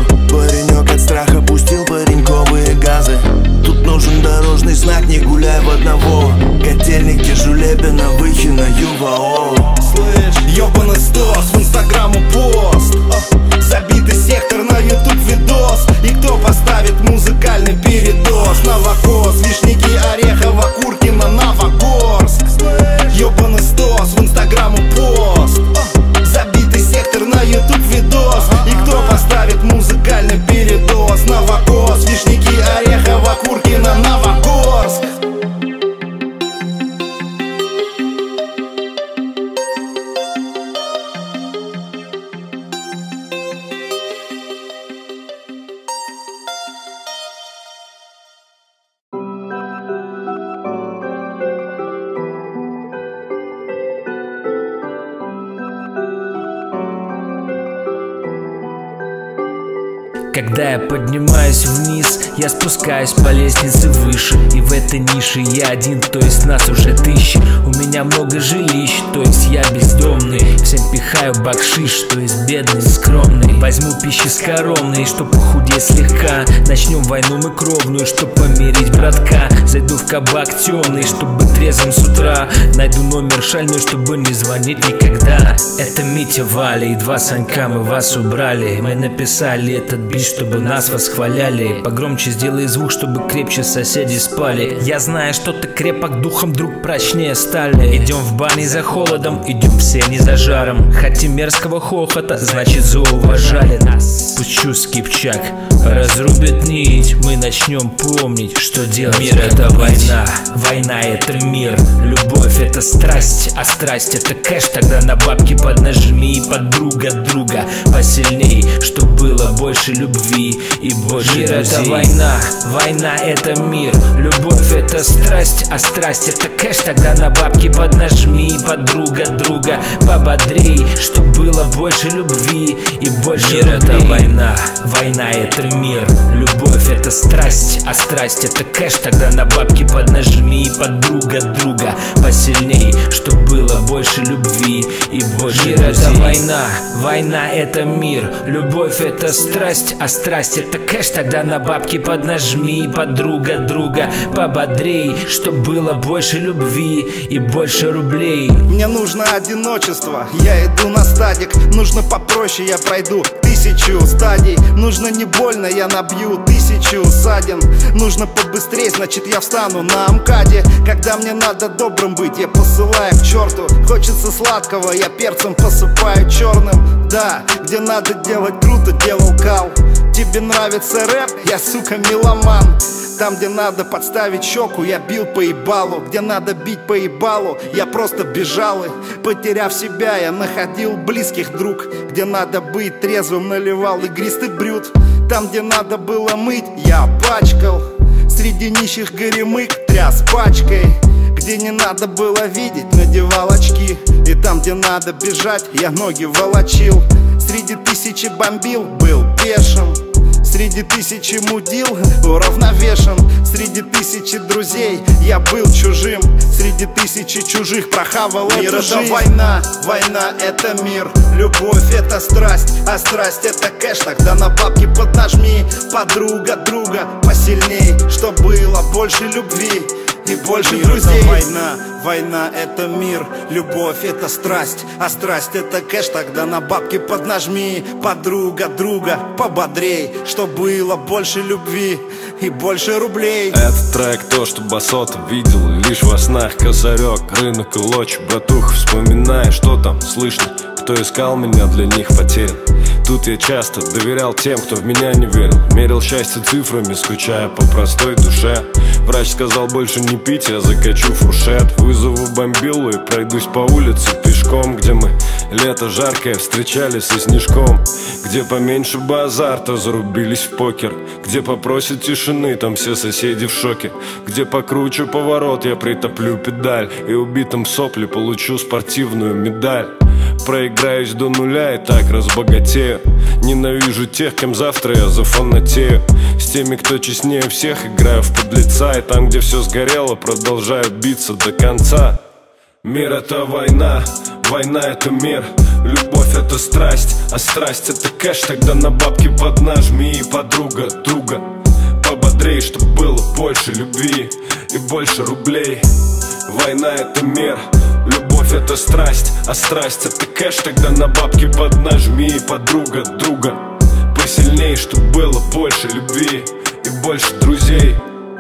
Speaker 11: Когда я поднимаюсь вниз, я спускаюсь по лестнице выше. И в этой нише я один, то есть нас уже тысячи. У меня много жилищ, то есть я бездомный. Всем пихаю бакшиш, то есть бедный, скромный. Возьму пищи скоромной, чтоб похудеть слегка. Начнем войну мы кровную, чтоб помирить братка. Зайду в кабак темный, чтобы трезвым с утра. Найду номер шальной, чтобы не звонить никогда. Это Митя, Валя и два Санька, мы вас убрали. Мы написали этот бит, чтобы нас восхваляли. Погромче сделай звук, чтобы крепче соседи спали. Я знаю, что ты крепок духом, друг, прочнее стали. Идем в бане за холодом, идем все не за жаром. Хотим мерзкого хохота, значит зауважали нас. Пущу скипчак, разрубит нить. Мы начнем помнить, что делать. Мир — это война, война — это мир. Любовь — это страсть, а страсть — это кэш. Тогда на бабки поднажми под друга друга посильней, чтоб было больше любви и больше мир. Друзей. Это война, война — это мир. Любовь — это страсть, а страсть — это кэш. Тогда на бабки поднажми под друга друга пободрей, чтоб было больше любви и больше мир. Рублей. Это война, война — это мир. Любовь — это страсть, а страсть — это кэш. Тогда на бабки поднажми под друга друга посильней, чтоб было больше любви и больше мир. Друзей. Это война, война — это мир. Любовь — это страсть, а страсть — это кэш. Тогда на бабки поднажми под друга друга пободрей, чтоб было больше любви и больше рублей.
Speaker 1: Мне нужно одиночество, я иду на стадик. Нужно попроще, я пройду тысячу стадий. Нужно не больно, я набью тысячу ссадин. Нужно побыстрее, значит я встану на МКАДе. Когда мне надо добрым быть, я посылаю к черту. Хочется сладкого, я перцем посыпаю черным. Да, где надо делать круто, делал кал. Тебе нравится рэп? Я, сука, меломан. Там, где надо подставить щеку, я бил по ебалу. Где надо бить по ебалу, я просто бежал. И, потеряв себя, я находил близких друг. Где надо быть трезвым, наливал игристый брют. Там, где надо было мыть, я пачкал. Среди нищих горемык тряс пачкой. Где не надо было видеть, надевал очки. И там, где надо бежать, я ноги волочил. Среди тысячи бомбил, был пешим. Среди тысячи мудил, уравновешен. Среди тысячи друзей я был чужим. Среди тысячи чужих прохавал эту жизнь. Мир — это война, война — это мир. Любовь — это страсть, а страсть — это кэш. Тогда на бабки поднажми подруга друга посильней, чтоб было больше любви и больше мир друзей. Это война, война — это мир. Любовь — это страсть, а страсть — это кэш. Тогда на бабки поднажми подруга друга пободрей, чтоб было больше любви и больше рублей.
Speaker 12: Этот трек то, что басота видел лишь во снах. Косарек, рынок и лочь, братуха, вспоминай, что там слышно. Кто искал меня, для них потерян. Тут я часто доверял тем, кто в меня не верил. Мерил счастье цифрами, скучая по простой душе. Врач сказал больше не пить, я закачу фуршет. Вызову бомбилу и пройдусь по улице пешком. Где мы лето жаркое встречались со снежком. Где поменьше бы азарта, зарубились в покер. Где попросят тишины, там все соседи в шоке. Где покруче поворот, я притоплю педаль. И убитым сопли получу спортивную медаль. Проиграюсь до нуля и так разбогатею. Ненавижу тех, кем завтра я зафанатею. С теми, кто честнее всех, играю в подлеца. И там, где все сгорело, продолжаю биться до конца. Мир — это война, война — это мир. Любовь — это страсть, а страсть — это кэш. Тогда на бабки поднажми и подруга друга пободрей, чтоб было больше любви и больше рублей. Война — это мир. Любовь — это страсть, а страсть — это кэш. Тогда на бабки поднажми и подруга друга посильней, чтоб было больше любви и больше друзей.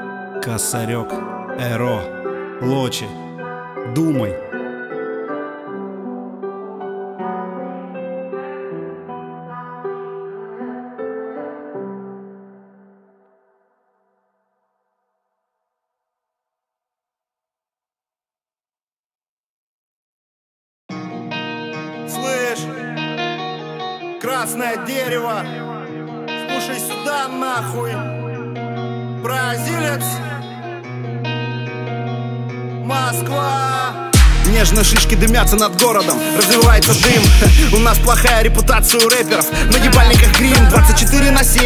Speaker 13: Косарек, Эро, Лочи, думай.
Speaker 1: Красное дерево, слушай сюда нахуй. Бразилец, Москва. Нежно шишки дымятся над городом, развивается дым. У нас плохая репутация у рэперов. На ебальниках грим двадцать четыре на семь.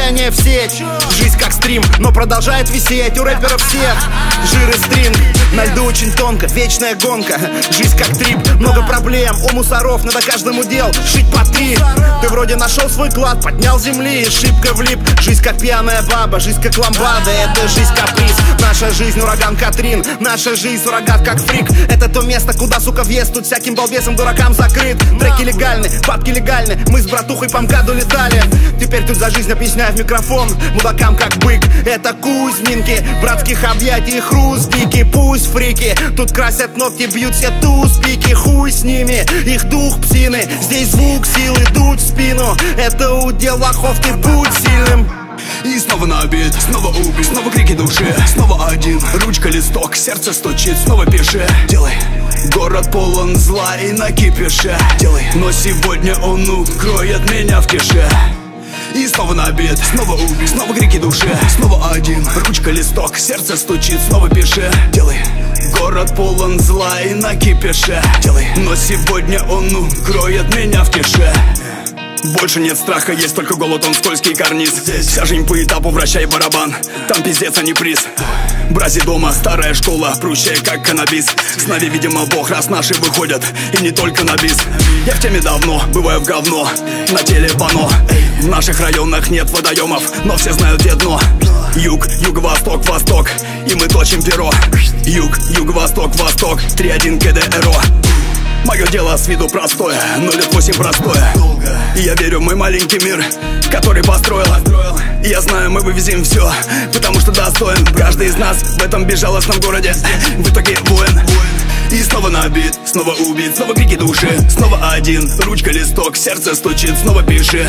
Speaker 1: Слияние в сеть. Жизнь как стрим, но продолжает висеть у рэперов всех. Жир и стринг, на льду очень тонко, вечная гонка. Жизнь как трип, много проблем. У мусоров надо каждому дел шить по три. Ты вроде нашел свой клад, поднял земли и шибко влип. Жизнь как пьяная баба, жизнь как ламбада. Это жизнь каприз, наша жизнь ураган Катрин. Наша жизнь суррогат как фрик. Это то место, куда, сука, въезд тут всяким балбесом, дуракам закрыт. Треки легальны, бабки легальны. Мы с братухой по МКАДу летали. Теперь тут за жизнь объясняю в микрофон мудакам как бык. Это Кузьминки, братских объятий хруст дикий. Пусть фрики тут красят ногти, бьют все туз-пики. Хуй с ними, их дух псины. Здесь звук силы дуть в спину. Это удел лохов, ты будь сильным.
Speaker 14: И снова на обед, снова убить, снова крики души. Снова один, ручка, листок, сердце стучит, снова пиши. Делай. Город полон зла и накипиша. Делай. Но сегодня он укроет меня в тише. И снова на обед, снова убить, снова крики души. Снова один, ручка, листок, сердце стучит, снова пиши. Делай. Город полон зла и накипиша. Делай. Но сегодня он укроет меня в тише. Больше нет страха, есть только голод, он скользкий карниз. Здесь вся жизнь по этапу, вращай барабан. Там пиздец, а не приз. Брази дома, старая школа, прущая как каннабис. С нами, видимо, бог, раз наши выходят. И не только на бис. Я в теме давно, бываю в говно. На теле пано. В наших районах нет водоемов, но все знают где дно. Юг, юго-восток, восток. И мы точим перо. Юг, юго-восток, восток. три один КДРО. Мое дело с виду простое, но лет восемь простое. И я верю в мой маленький мир, который построил. И я знаю, мы вывезем все, потому что достоин. Каждый из нас в этом безжалостном городе в итоге воин. И снова набит, снова убит, снова крики души. Снова один, ручка, листок, сердце стучит, снова пиши.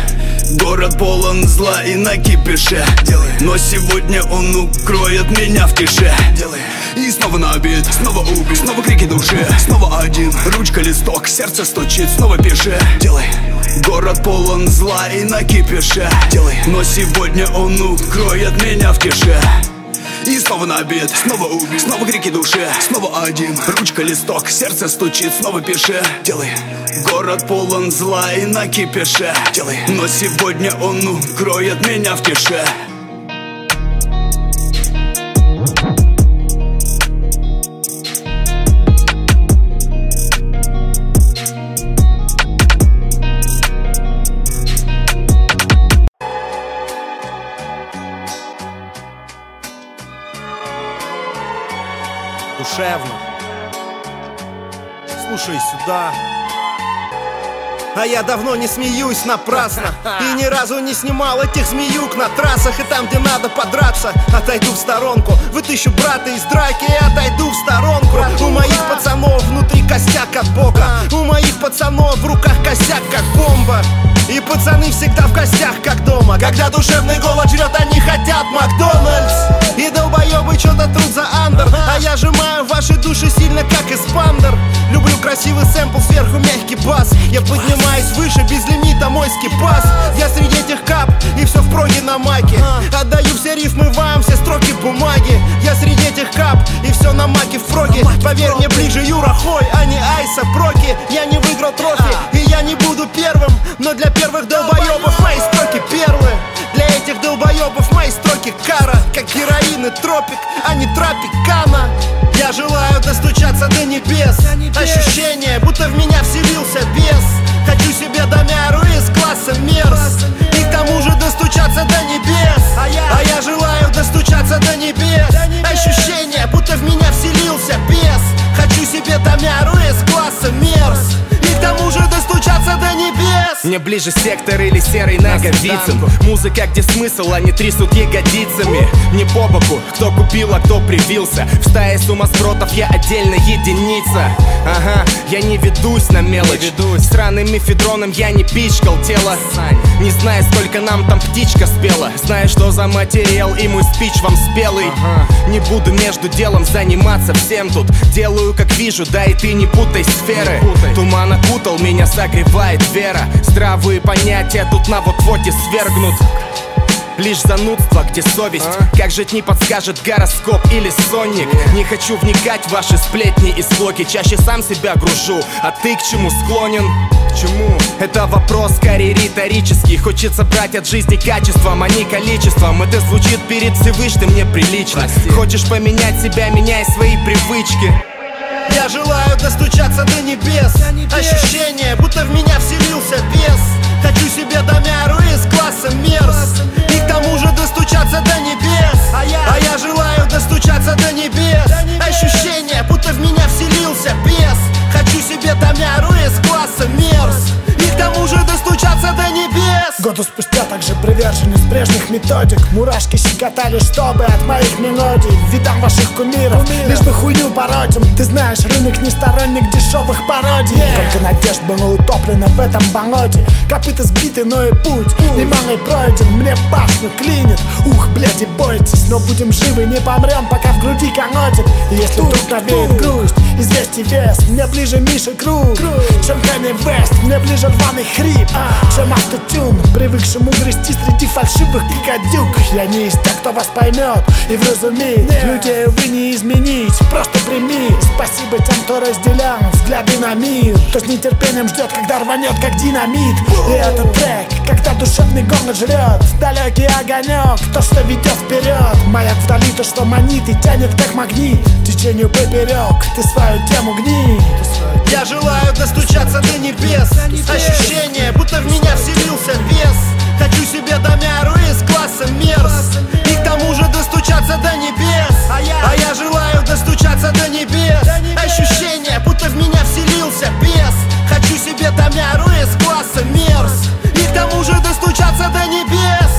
Speaker 14: Город полон зла и накипиша. Но сегодня он укроет меня в тише. И снова на обед, снова убить, снова крики души. Снова один, ручка, листок, сердце стучит, снова пиши. Делай. Город полон зла и накипиша. Делай. Но сегодня он укроет меня в тише. И снова на обед, снова убить, снова крики души. Снова один, ручка, листок, сердце стучит, снова пиши. Делай. Город полон зла и накипиша. Делай. Но сегодня он укроет меня в тише.
Speaker 1: Душевно. Слушай сюда. А я давно не смеюсь напрасно. И ни разу не снимал этих змеюк на трассах. И там, где надо подраться, отойду в сторонку. Вытащу брата из драки и отойду в сторонку. У моих пацанов внутри костяк от бока. У моих пацанов в руках косяк как бомба. И пацаны всегда в гостях как дома. Когда душевный голод жрет, они хотят Макдональдс. И долбоебы что-то трут за андер. А я сжимаю ваши души сильно как эспандер. Люблю красивый сэмпл, сверху мягкий бас. Я поднимаюсь выше, без лимита мой скипас. Я среди этих кап, и все в проге на маке. Отдаю все рифмы вам, все строки бумаги. Я среди этих кап, и все на маке в проге. Поверь мне, ближе Юра Хой, а не Айса Проки. Я не выиграл трофи, и я не буду первым. Но для первых долбоебов мои строки перлы. Для этих долбоебов мои строки кара. Как героин и тропик, а не тропикана. Я желаю достучаться до небес. Ощущение, будто в меня вселился бес. Хочу себе домяру из класса мерз. И к тому же достучаться до небес. А я желаю достучаться до небес. Ощущение, будто в меня вселился бес. Хочу себе домяру из класса мерз. И к тому же достучаться до небес.
Speaker 15: Мне ближе сектор или серый Наговицын. Музыка, где смысл, они трясут ягодицами. Не по боку, кто купил, а кто привился. В стае сумасбродов я отдельно единица. Ага, я не ведусь на мелочь. Сраным мефедроном я не пичкал тело. Не знаю, сколько нам там птичка спела. Знаю, что за материал и мой спич вам спелый. Не буду между делом заниматься всем тут. Делаю как вижу, да и ты не путай сферы. Туман окутал, меня согревает вера. Здравые понятия тут на вот-воте свергнут. лишь занудство, где совесть? Как жить не подскажет гороскоп или сонник? Не хочу вникать в ваши сплетни и склоки, чаще сам себя гружу. А ты к чему склонен? К чему? Это вопрос скорее риторический. Хочется брать от жизни качеством, а не количеством. Это звучит перед Всевышним неприлично. Прости. Хочешь поменять себя, меняй свои привычки.
Speaker 1: Я желаю достучаться до небес. Ощущение, будто в меня вселился бес. Хочу себе домяру из класса мерз. И к тому же достучаться до небес. А я, а я желаю достучаться до небес. Ощущение, будто в меня вселился бес. Хочу себе домяру из класса мерз. И к тому же достучаться до небес.
Speaker 16: Годы спустя также приверженец прежних методик. Мурашки щекотали, чтобы от моих мелодий видам ваших кумиров, Кумиров. Лишь бы хуйню породим. Ты знаешь, рынок не сторонник дешевых пародий. yeah. Только надежд было утоплено в этом болоте. Копыта сбиты, но и путь uh. немалый пройден. Мне башню клинит. Ух, блядь, и бойтесь, но будем живы, не помрем, пока в груди колотит. И если uh. вдруг навеет uh. грусть, известий вес. Мне ближе Миша Круг, чем Кенни Вест. Мне ближе рваный хрип, uh. чем автотюн, привыкшему грести среди фальшивых кикадюк. Я не из тех, кто вас поймет и вразумеет. yeah. Людей вы не изменить, просто прими. Спасибо тем, кто разделял взгляды на мир, кто с нетерпением ждет, когда рванет, как динамит. И этот трек, когда душевный голод жрет далекий огонек, то, что ведет вперед. Маяк вдали, то, что манит и тянет, как магнит. Течению поперек, ты свою тему гни.
Speaker 1: Я желаю достучаться до небес. Ощущение, будто в меня вселился бес. Хочу себе домяру из класса мерз. И к тому же достучаться до небес. А я, а я желаю достучаться до небес. Ощущение, будто в меня вселился бес. Хочу себе домяру из класса мерз. И к тому же достучаться до небес.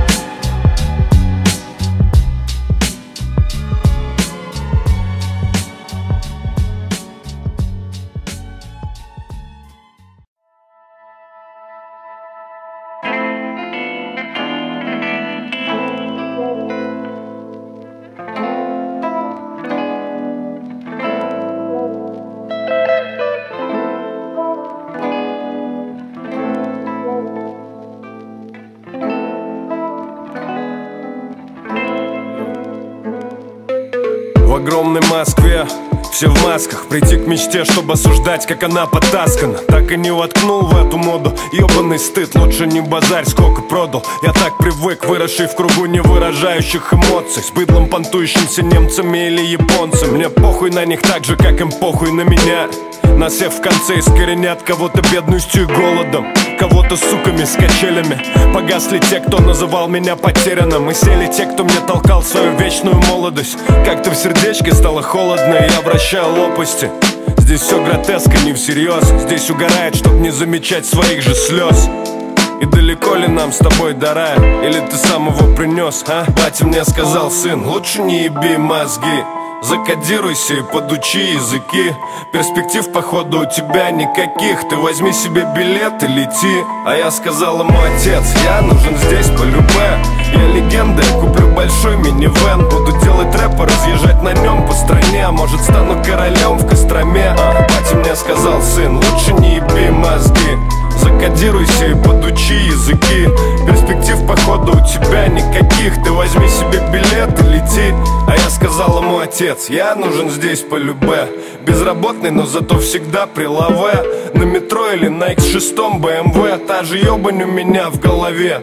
Speaker 12: В огромной Москве все в масках. Прийти к мечте, чтобы осуждать, как она потаскана. Так и не воткнул в эту моду. Ёбаный стыд, лучше не базарь, сколько продал. Я так привык, выросший в кругу невыражающих эмоций, с быдлом, понтующимся немцами или японцами. Мне похуй на них так же, как им похуй на меня. Насев в конце искоренят кого-то бедностью и голодом, кого-то суками с качелями. Погасли те, кто называл меня потерянным, и сели те, кто мне толкал свою вечную молодость. Как-то в сердечке стало холодно, и я вращаю лопасти. Здесь все гротеска, не всерьез. Здесь угорает, чтоб не замечать своих же слез. И далеко ли нам с тобой до рая? Или ты сам его принес, а? Батя мне сказал: сын, лучше не еби мозги, закодируйся и подучи языки. Перспектив, походу, у тебя никаких. Ты возьми себе билет и лети. А я сказал ему: отец, я нужен здесь по любэ. Я легенда, я куплю большой минивэн. Буду делать рэп, разъезжать на нем по стране. А может, стану королем в Костроме. а, Батя мне сказал: сын, лучше не еби мозги, закодируйся и подучи языки. Перспектив, походу, у тебя никаких. Ты возьми себе билет и лети. А я сказал ему: отец, я нужен здесь по любэ. Безработный, но зато всегда при лаве. На метро или на икс шесть бэ эм вэ. Та же ебань у меня в голове.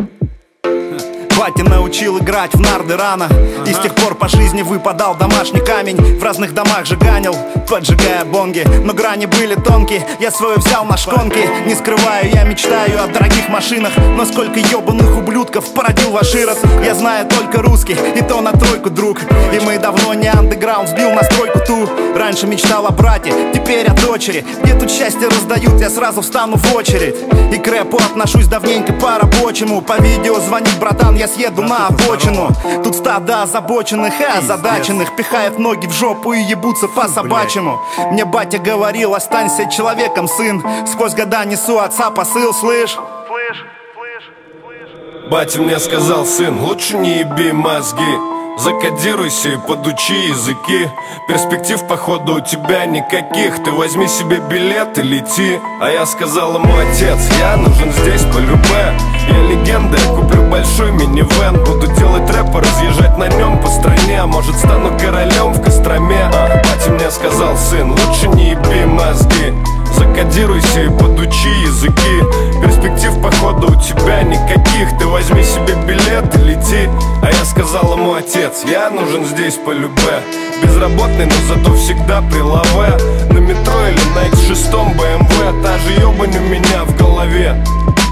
Speaker 17: Батя научил играть в нарды рано, ага. И с тех пор по жизни выпадал домашний камень. В разных домах жиганил, поджигая бонги. Но грани были тонкие, я свое взял на шконки. Не скрываю, я мечтаю о дорогих машинах. Но сколько ебаных ублюдков породил ваш ирод. Я знаю только русский, и то на тройку, друг. И мы давно не андеграунд, сбил настройку ту. Раньше мечтал о брате, теперь о дочери. Где тут счастье раздают, я сразу встану в очередь. И к рэпу отношусь давненько по-рабочему. По видео звонит братан, я съеду на обочину. Тут стадо озабоченных и озадаченных пихает ноги в жопу и ебутся по собачьему. Мне батя говорил: останься человеком, сын. Сквозь года несу отца посыл, слышь?
Speaker 12: Батя мне сказал: сын, лучше не еби мозги, закодируйся и подучи языки. Перспектив, походу, у тебя никаких. Ты возьми себе билет и лети. А я сказал ему: отец, я нужен здесь по любэ. Я легенда, я куплю большой минивэн. минивэн. Буду делать рэп, разъезжать на нем по стране. Может, стану королем в Костроме. а, Батя мне сказал: сын, лучше не еби мозги, закодируйся и подучи языки. Перспектив, походу, у тебя никаких. Ты возьми себе билет и лети. А я сказал ему: отец, я нужен здесь по любэ. Безработный, но зато всегда при лаве. На метро или на икс шесть бэ эм вэ. Та же ёбань у меня в голове.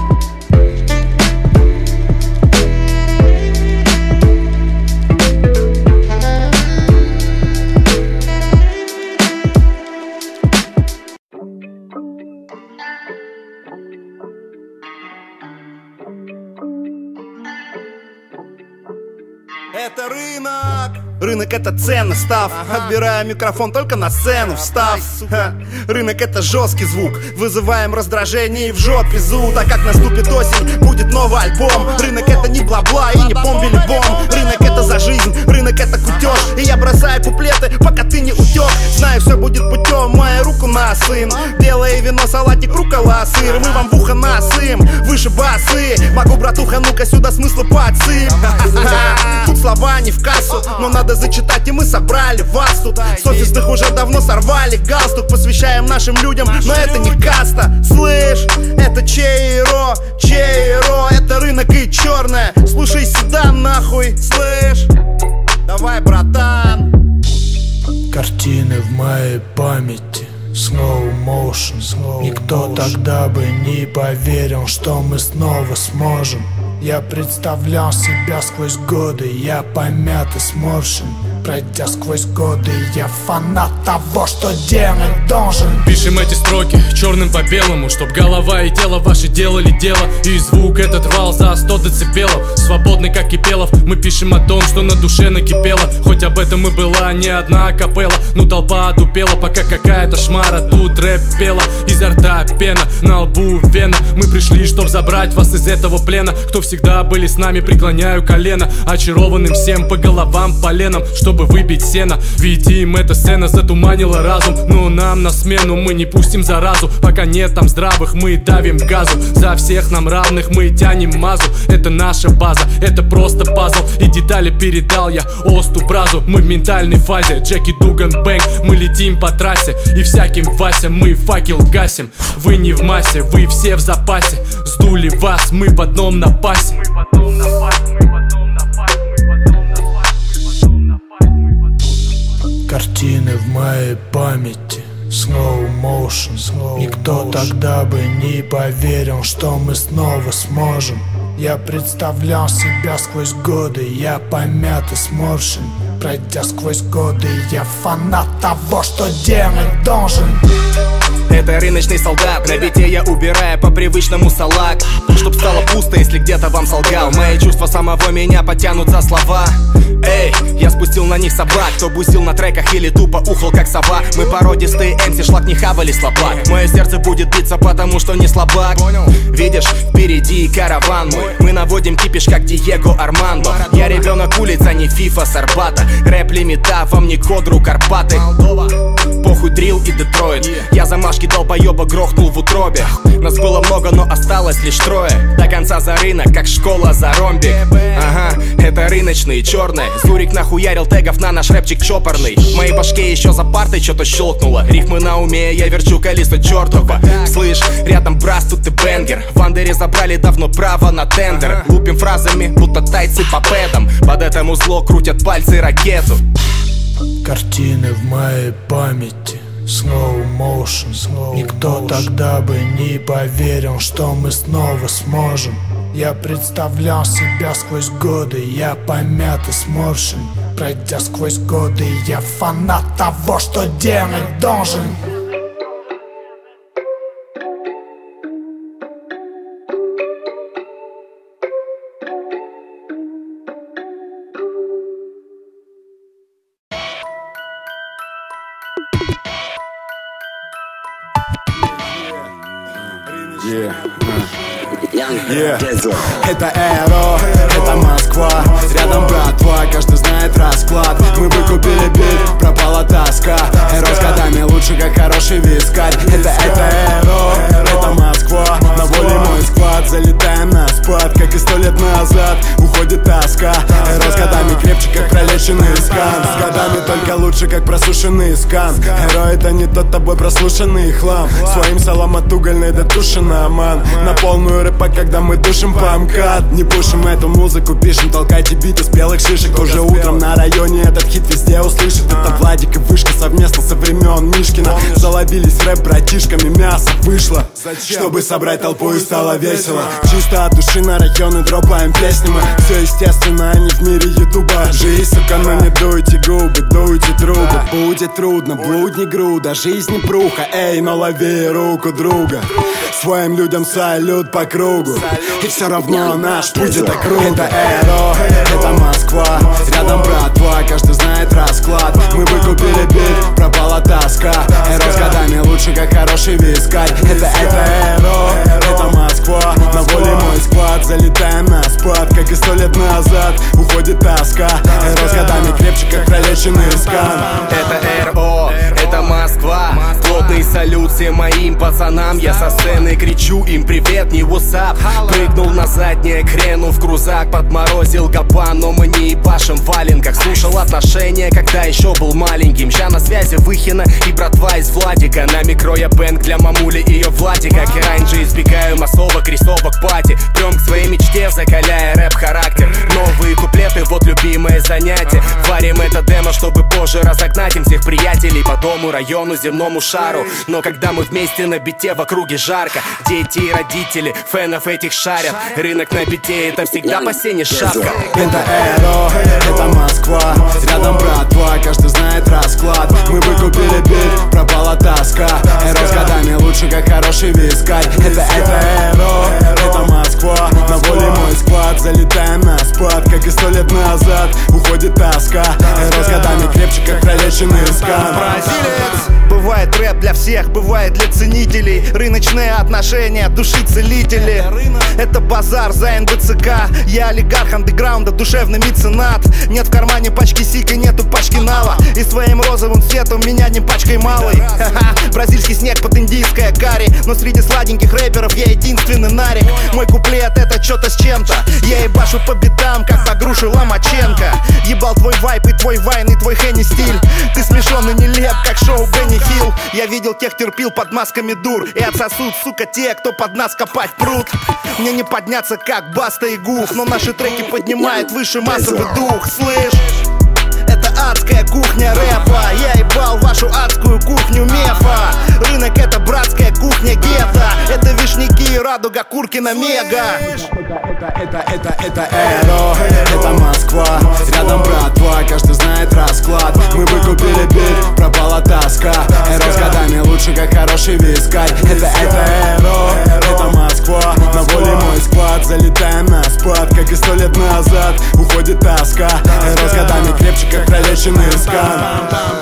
Speaker 1: Это рынок! Рынок — это ценность, став. Ага. Отбираю микрофон только на сцену, встав. Ха. Рынок — это жесткий звук. Вызываем раздражение и в жопе зуд. А как наступит осень, будет новый альбом. Рынок — это не бла-бла и не бомби-либом. Рынок — это за жизнь, рынок — это кутеж. И я бросаю куплеты, пока ты не утек. Знаю, все будет путем, мою руку на сын. Белое вино, салатик, рукола, сыр. Мы вам в ухо насым, выше басы. Могу, братуха, ну-ка сюда смысла подсып. Тут слова не в кассу, но надо зачитать, и мы собрали вас тут. С офисных уже давно сорвали галстук. Посвящаем нашим людям, но это не каста. Слышь, это чейро, чейро. Это рынок и черное. Слушай сюда нахуй, слышь. Давай, братан.
Speaker 16: Картины в моей памяти, slow motion, slow Никто motion. Тогда бы не поверил, что мы снова сможем. Я представлял себя сквозь годы, я помят и сморщен. Пройдя сквозь годы, я фанат того, что делать должен.
Speaker 3: Пишем эти строки черным по белому, чтоб голова и тело ваши делали дело. И звук этот рвал за сто децибелов. Свободный как Кипелов, мы пишем о том, что на душе накипело. Хоть об этом и была не одна акапелла. Ну толпа отупела, пока какая-то шмара тут рэп пела. Изо рта пена, на лбу вена. Мы пришли, чтоб забрать вас из этого плена. Кто всегда были с нами, преклоняю колено. Очарованным всем по головам поленом, чтобы выбить сено. Видим, эта сцена затуманила разум. Но нам на смену мы не пустим заразу. Пока нет там здравых, мы давим газу. За всех нам равных мы тянем мазу. Это наша база, это просто пазл. И детали передал я Осту Бразу. Мы в ментальной фазе, Джеки Дуган Бэнг. Мы летим по трассе, и всяким Вася мы факел гасим. Вы не в массе, вы все в запасе. Сдули вас, мы в одном на пасе.
Speaker 16: Картины в моей памяти, slow motion, slow Никто motion. Тогда бы не поверил, что мы снова сможем. Я представлял себя сквозь годы, я помят и сморщен. Пройдя сквозь годы, я фанат того, что делать должен.
Speaker 15: Это рыночный солдат, на бите я убираю по привычному салак. Чтоб стало пусто, если где-то вам солгал. Мои чувства самого меня потянут за слова. Эй, я спустил на них собак, кто бусил на треках или тупо ухал как сова. Мы породистые эмси, шлак не хавали слабак. Мое сердце будет биться, потому что не слабак. Видишь, впереди караван мой. Мы наводим кипиш, как Диего Армандо. Я ребенок улиц, а не Фифа с Арбата. Рэп лимита, вам не Кодру Карпаты. Похуй дрил и Детройт. Я замашки долбоеба грохнул в утробе. Нас было много, но осталось лишь трое. До конца за рынок, как школа за ромбик. Ага, это рыночные, черные. Зурик нахуярил тегов на наш рэпчик чопорный. В моей башке еще за партой что-то щелкнуло. Рифмы на уме, я верчу колесо чертова. Слышь, рядом брас, тут и бенгер. В Андере забрали давно право на тендер. Лупим фразами, будто тайцы по пэдам. Под этому зло крутят пальцы ракету.
Speaker 16: Картины в моей памяти, slow motion, slow Никто motion. Тогда бы не поверил, что мы снова сможем. Я представлял себя сквозь годы, я помят и сморщен. Пройдя сквозь годы, я фанат того, что делать должен.
Speaker 4: Yeah. Yeah. Это Эро, это Москва, рядом братва, каждый знает расклад. Мы выкупили бит, пропала тоска. Эро с годами лучше, как хороший вискарь. Это, это Эро, это Москва, на воле мой склад. Залетаем на спад, как и сто лет назад. Уходит уходит тоска. Эро с годами крепче, как пролеченный скан. С годами только лучше, как просушенный скан. Эро это не тот тобой прослушанный хлам. Своим салом от угольной до тушина, ман. На полную рэпа, когда мы душим по МКАД. Не пушим эту музыку, пишем, толкайте биты с белых шишек. Уже утром на районе этот хит везде услышит. Это Владик и Вышка совместно со времен Мишкина. Залобились рэп братишками, мясо вышло, чтобы собрать толпу и стало весело. Чисто от души на районы дропаем песни мы. Все естественно, они в мире ютуба. Жизнь, сука, но не дуйте губы, дуйте трубы. Будет трудно, блудни груда, жизнь не пруха. Эй, но лови руку друга. Своим людям салют по кругу. И все равно наш путь это круто. Это Эро, это Москва. Рядом братва, каждый знает расклад. Мы выкупили бит, пропала тоска. Эро с годами лучше, как хороший вискарь. Это, это Эро, это Москва. На воле мой склад, залетаем на спад. Как и сто лет назад, уходит тоска. Эро с годами крепче, как пролеченный скан.
Speaker 15: Это эр-о, это Москва. Плотный салют всем моим пацанам. Я со сцены кричу им привет, не ватсап. Прыгнул на заднее, хрену в крузак. Подморозил гапан, но мы не ебашим в валенках. Слушал отношения, когда еще был маленьким. Ща на связи Выхина и братва из Владика. На микро я бэнк для мамули и ее Владика. Керанджи избегаю массовок, рисовок, пати. Прям к своей мечте, закаляя рэп-характер. Новые куплеты, вот любимое занятие. Варим это демо, чтобы позже разогнать им всех приятелей по дому, району, земному шару. Но когда мы вместе на бите, в округе жарко. Дети и родители фенов этих шарят. Рынок на бите, это всегда по сене шапка.
Speaker 4: Это Эро, это Москва. Рядом братва, каждый знает расклад. Мы выкупили бит, пропала тоска. Эро с годами лучше, как хороший вискарь. Это, это Эро, это Москва. На воле мой склад, залетаем на спад. Как и сто лет назад, уходит тоска. Эро с годами крепче, как пролеченный скан.
Speaker 17: Бразилец. Бывает рэп для всех, бывает для ценителей. Рыночные отношения, души целители. Это базар за эн бэ цэ ка. Я олигарх андеграунда, душевный меценат. Нет в кармане пачки сика, нету пачки нала. И своим розовым цветом меня не пачкой малой. Ха-ха, бразильский снег под индийское карри. Но среди сладеньких рэперов я единственный нарик. Мой куплет это что-то с чем-то. Я ебашу по битам, как по груши Ломаченко. Ебал твой вайп и твой вайн и твой Хенни стиль. Ты смешон и нелеп, как шоу Бенни Хилл. Я видел тех терпил под масками дур. И отсосут, сука, те, кто под нас копать прут. Мне не подняться, как Баста и Гуф. Но наши треки поднимают выше массовый дух. Слышь? Это адская кухня рэпа. Я ебал вашу адскую кухню мефа. Рынок это братская кухня гетто. Это вишняки, радуга, Куркина мега.
Speaker 4: Это, это, это, это Эро, это Москва. Рядом братва, каждый знает расклад. Мы выкупили бит, пропала тоска. Эро с годами лучше, как хороший вискарь. Это, это Эро, это Москва. На воле мой склад, залетаем на спад. Как и сто лет назад, уходит тоска. Эро с годами крепче, как пролеченный скан.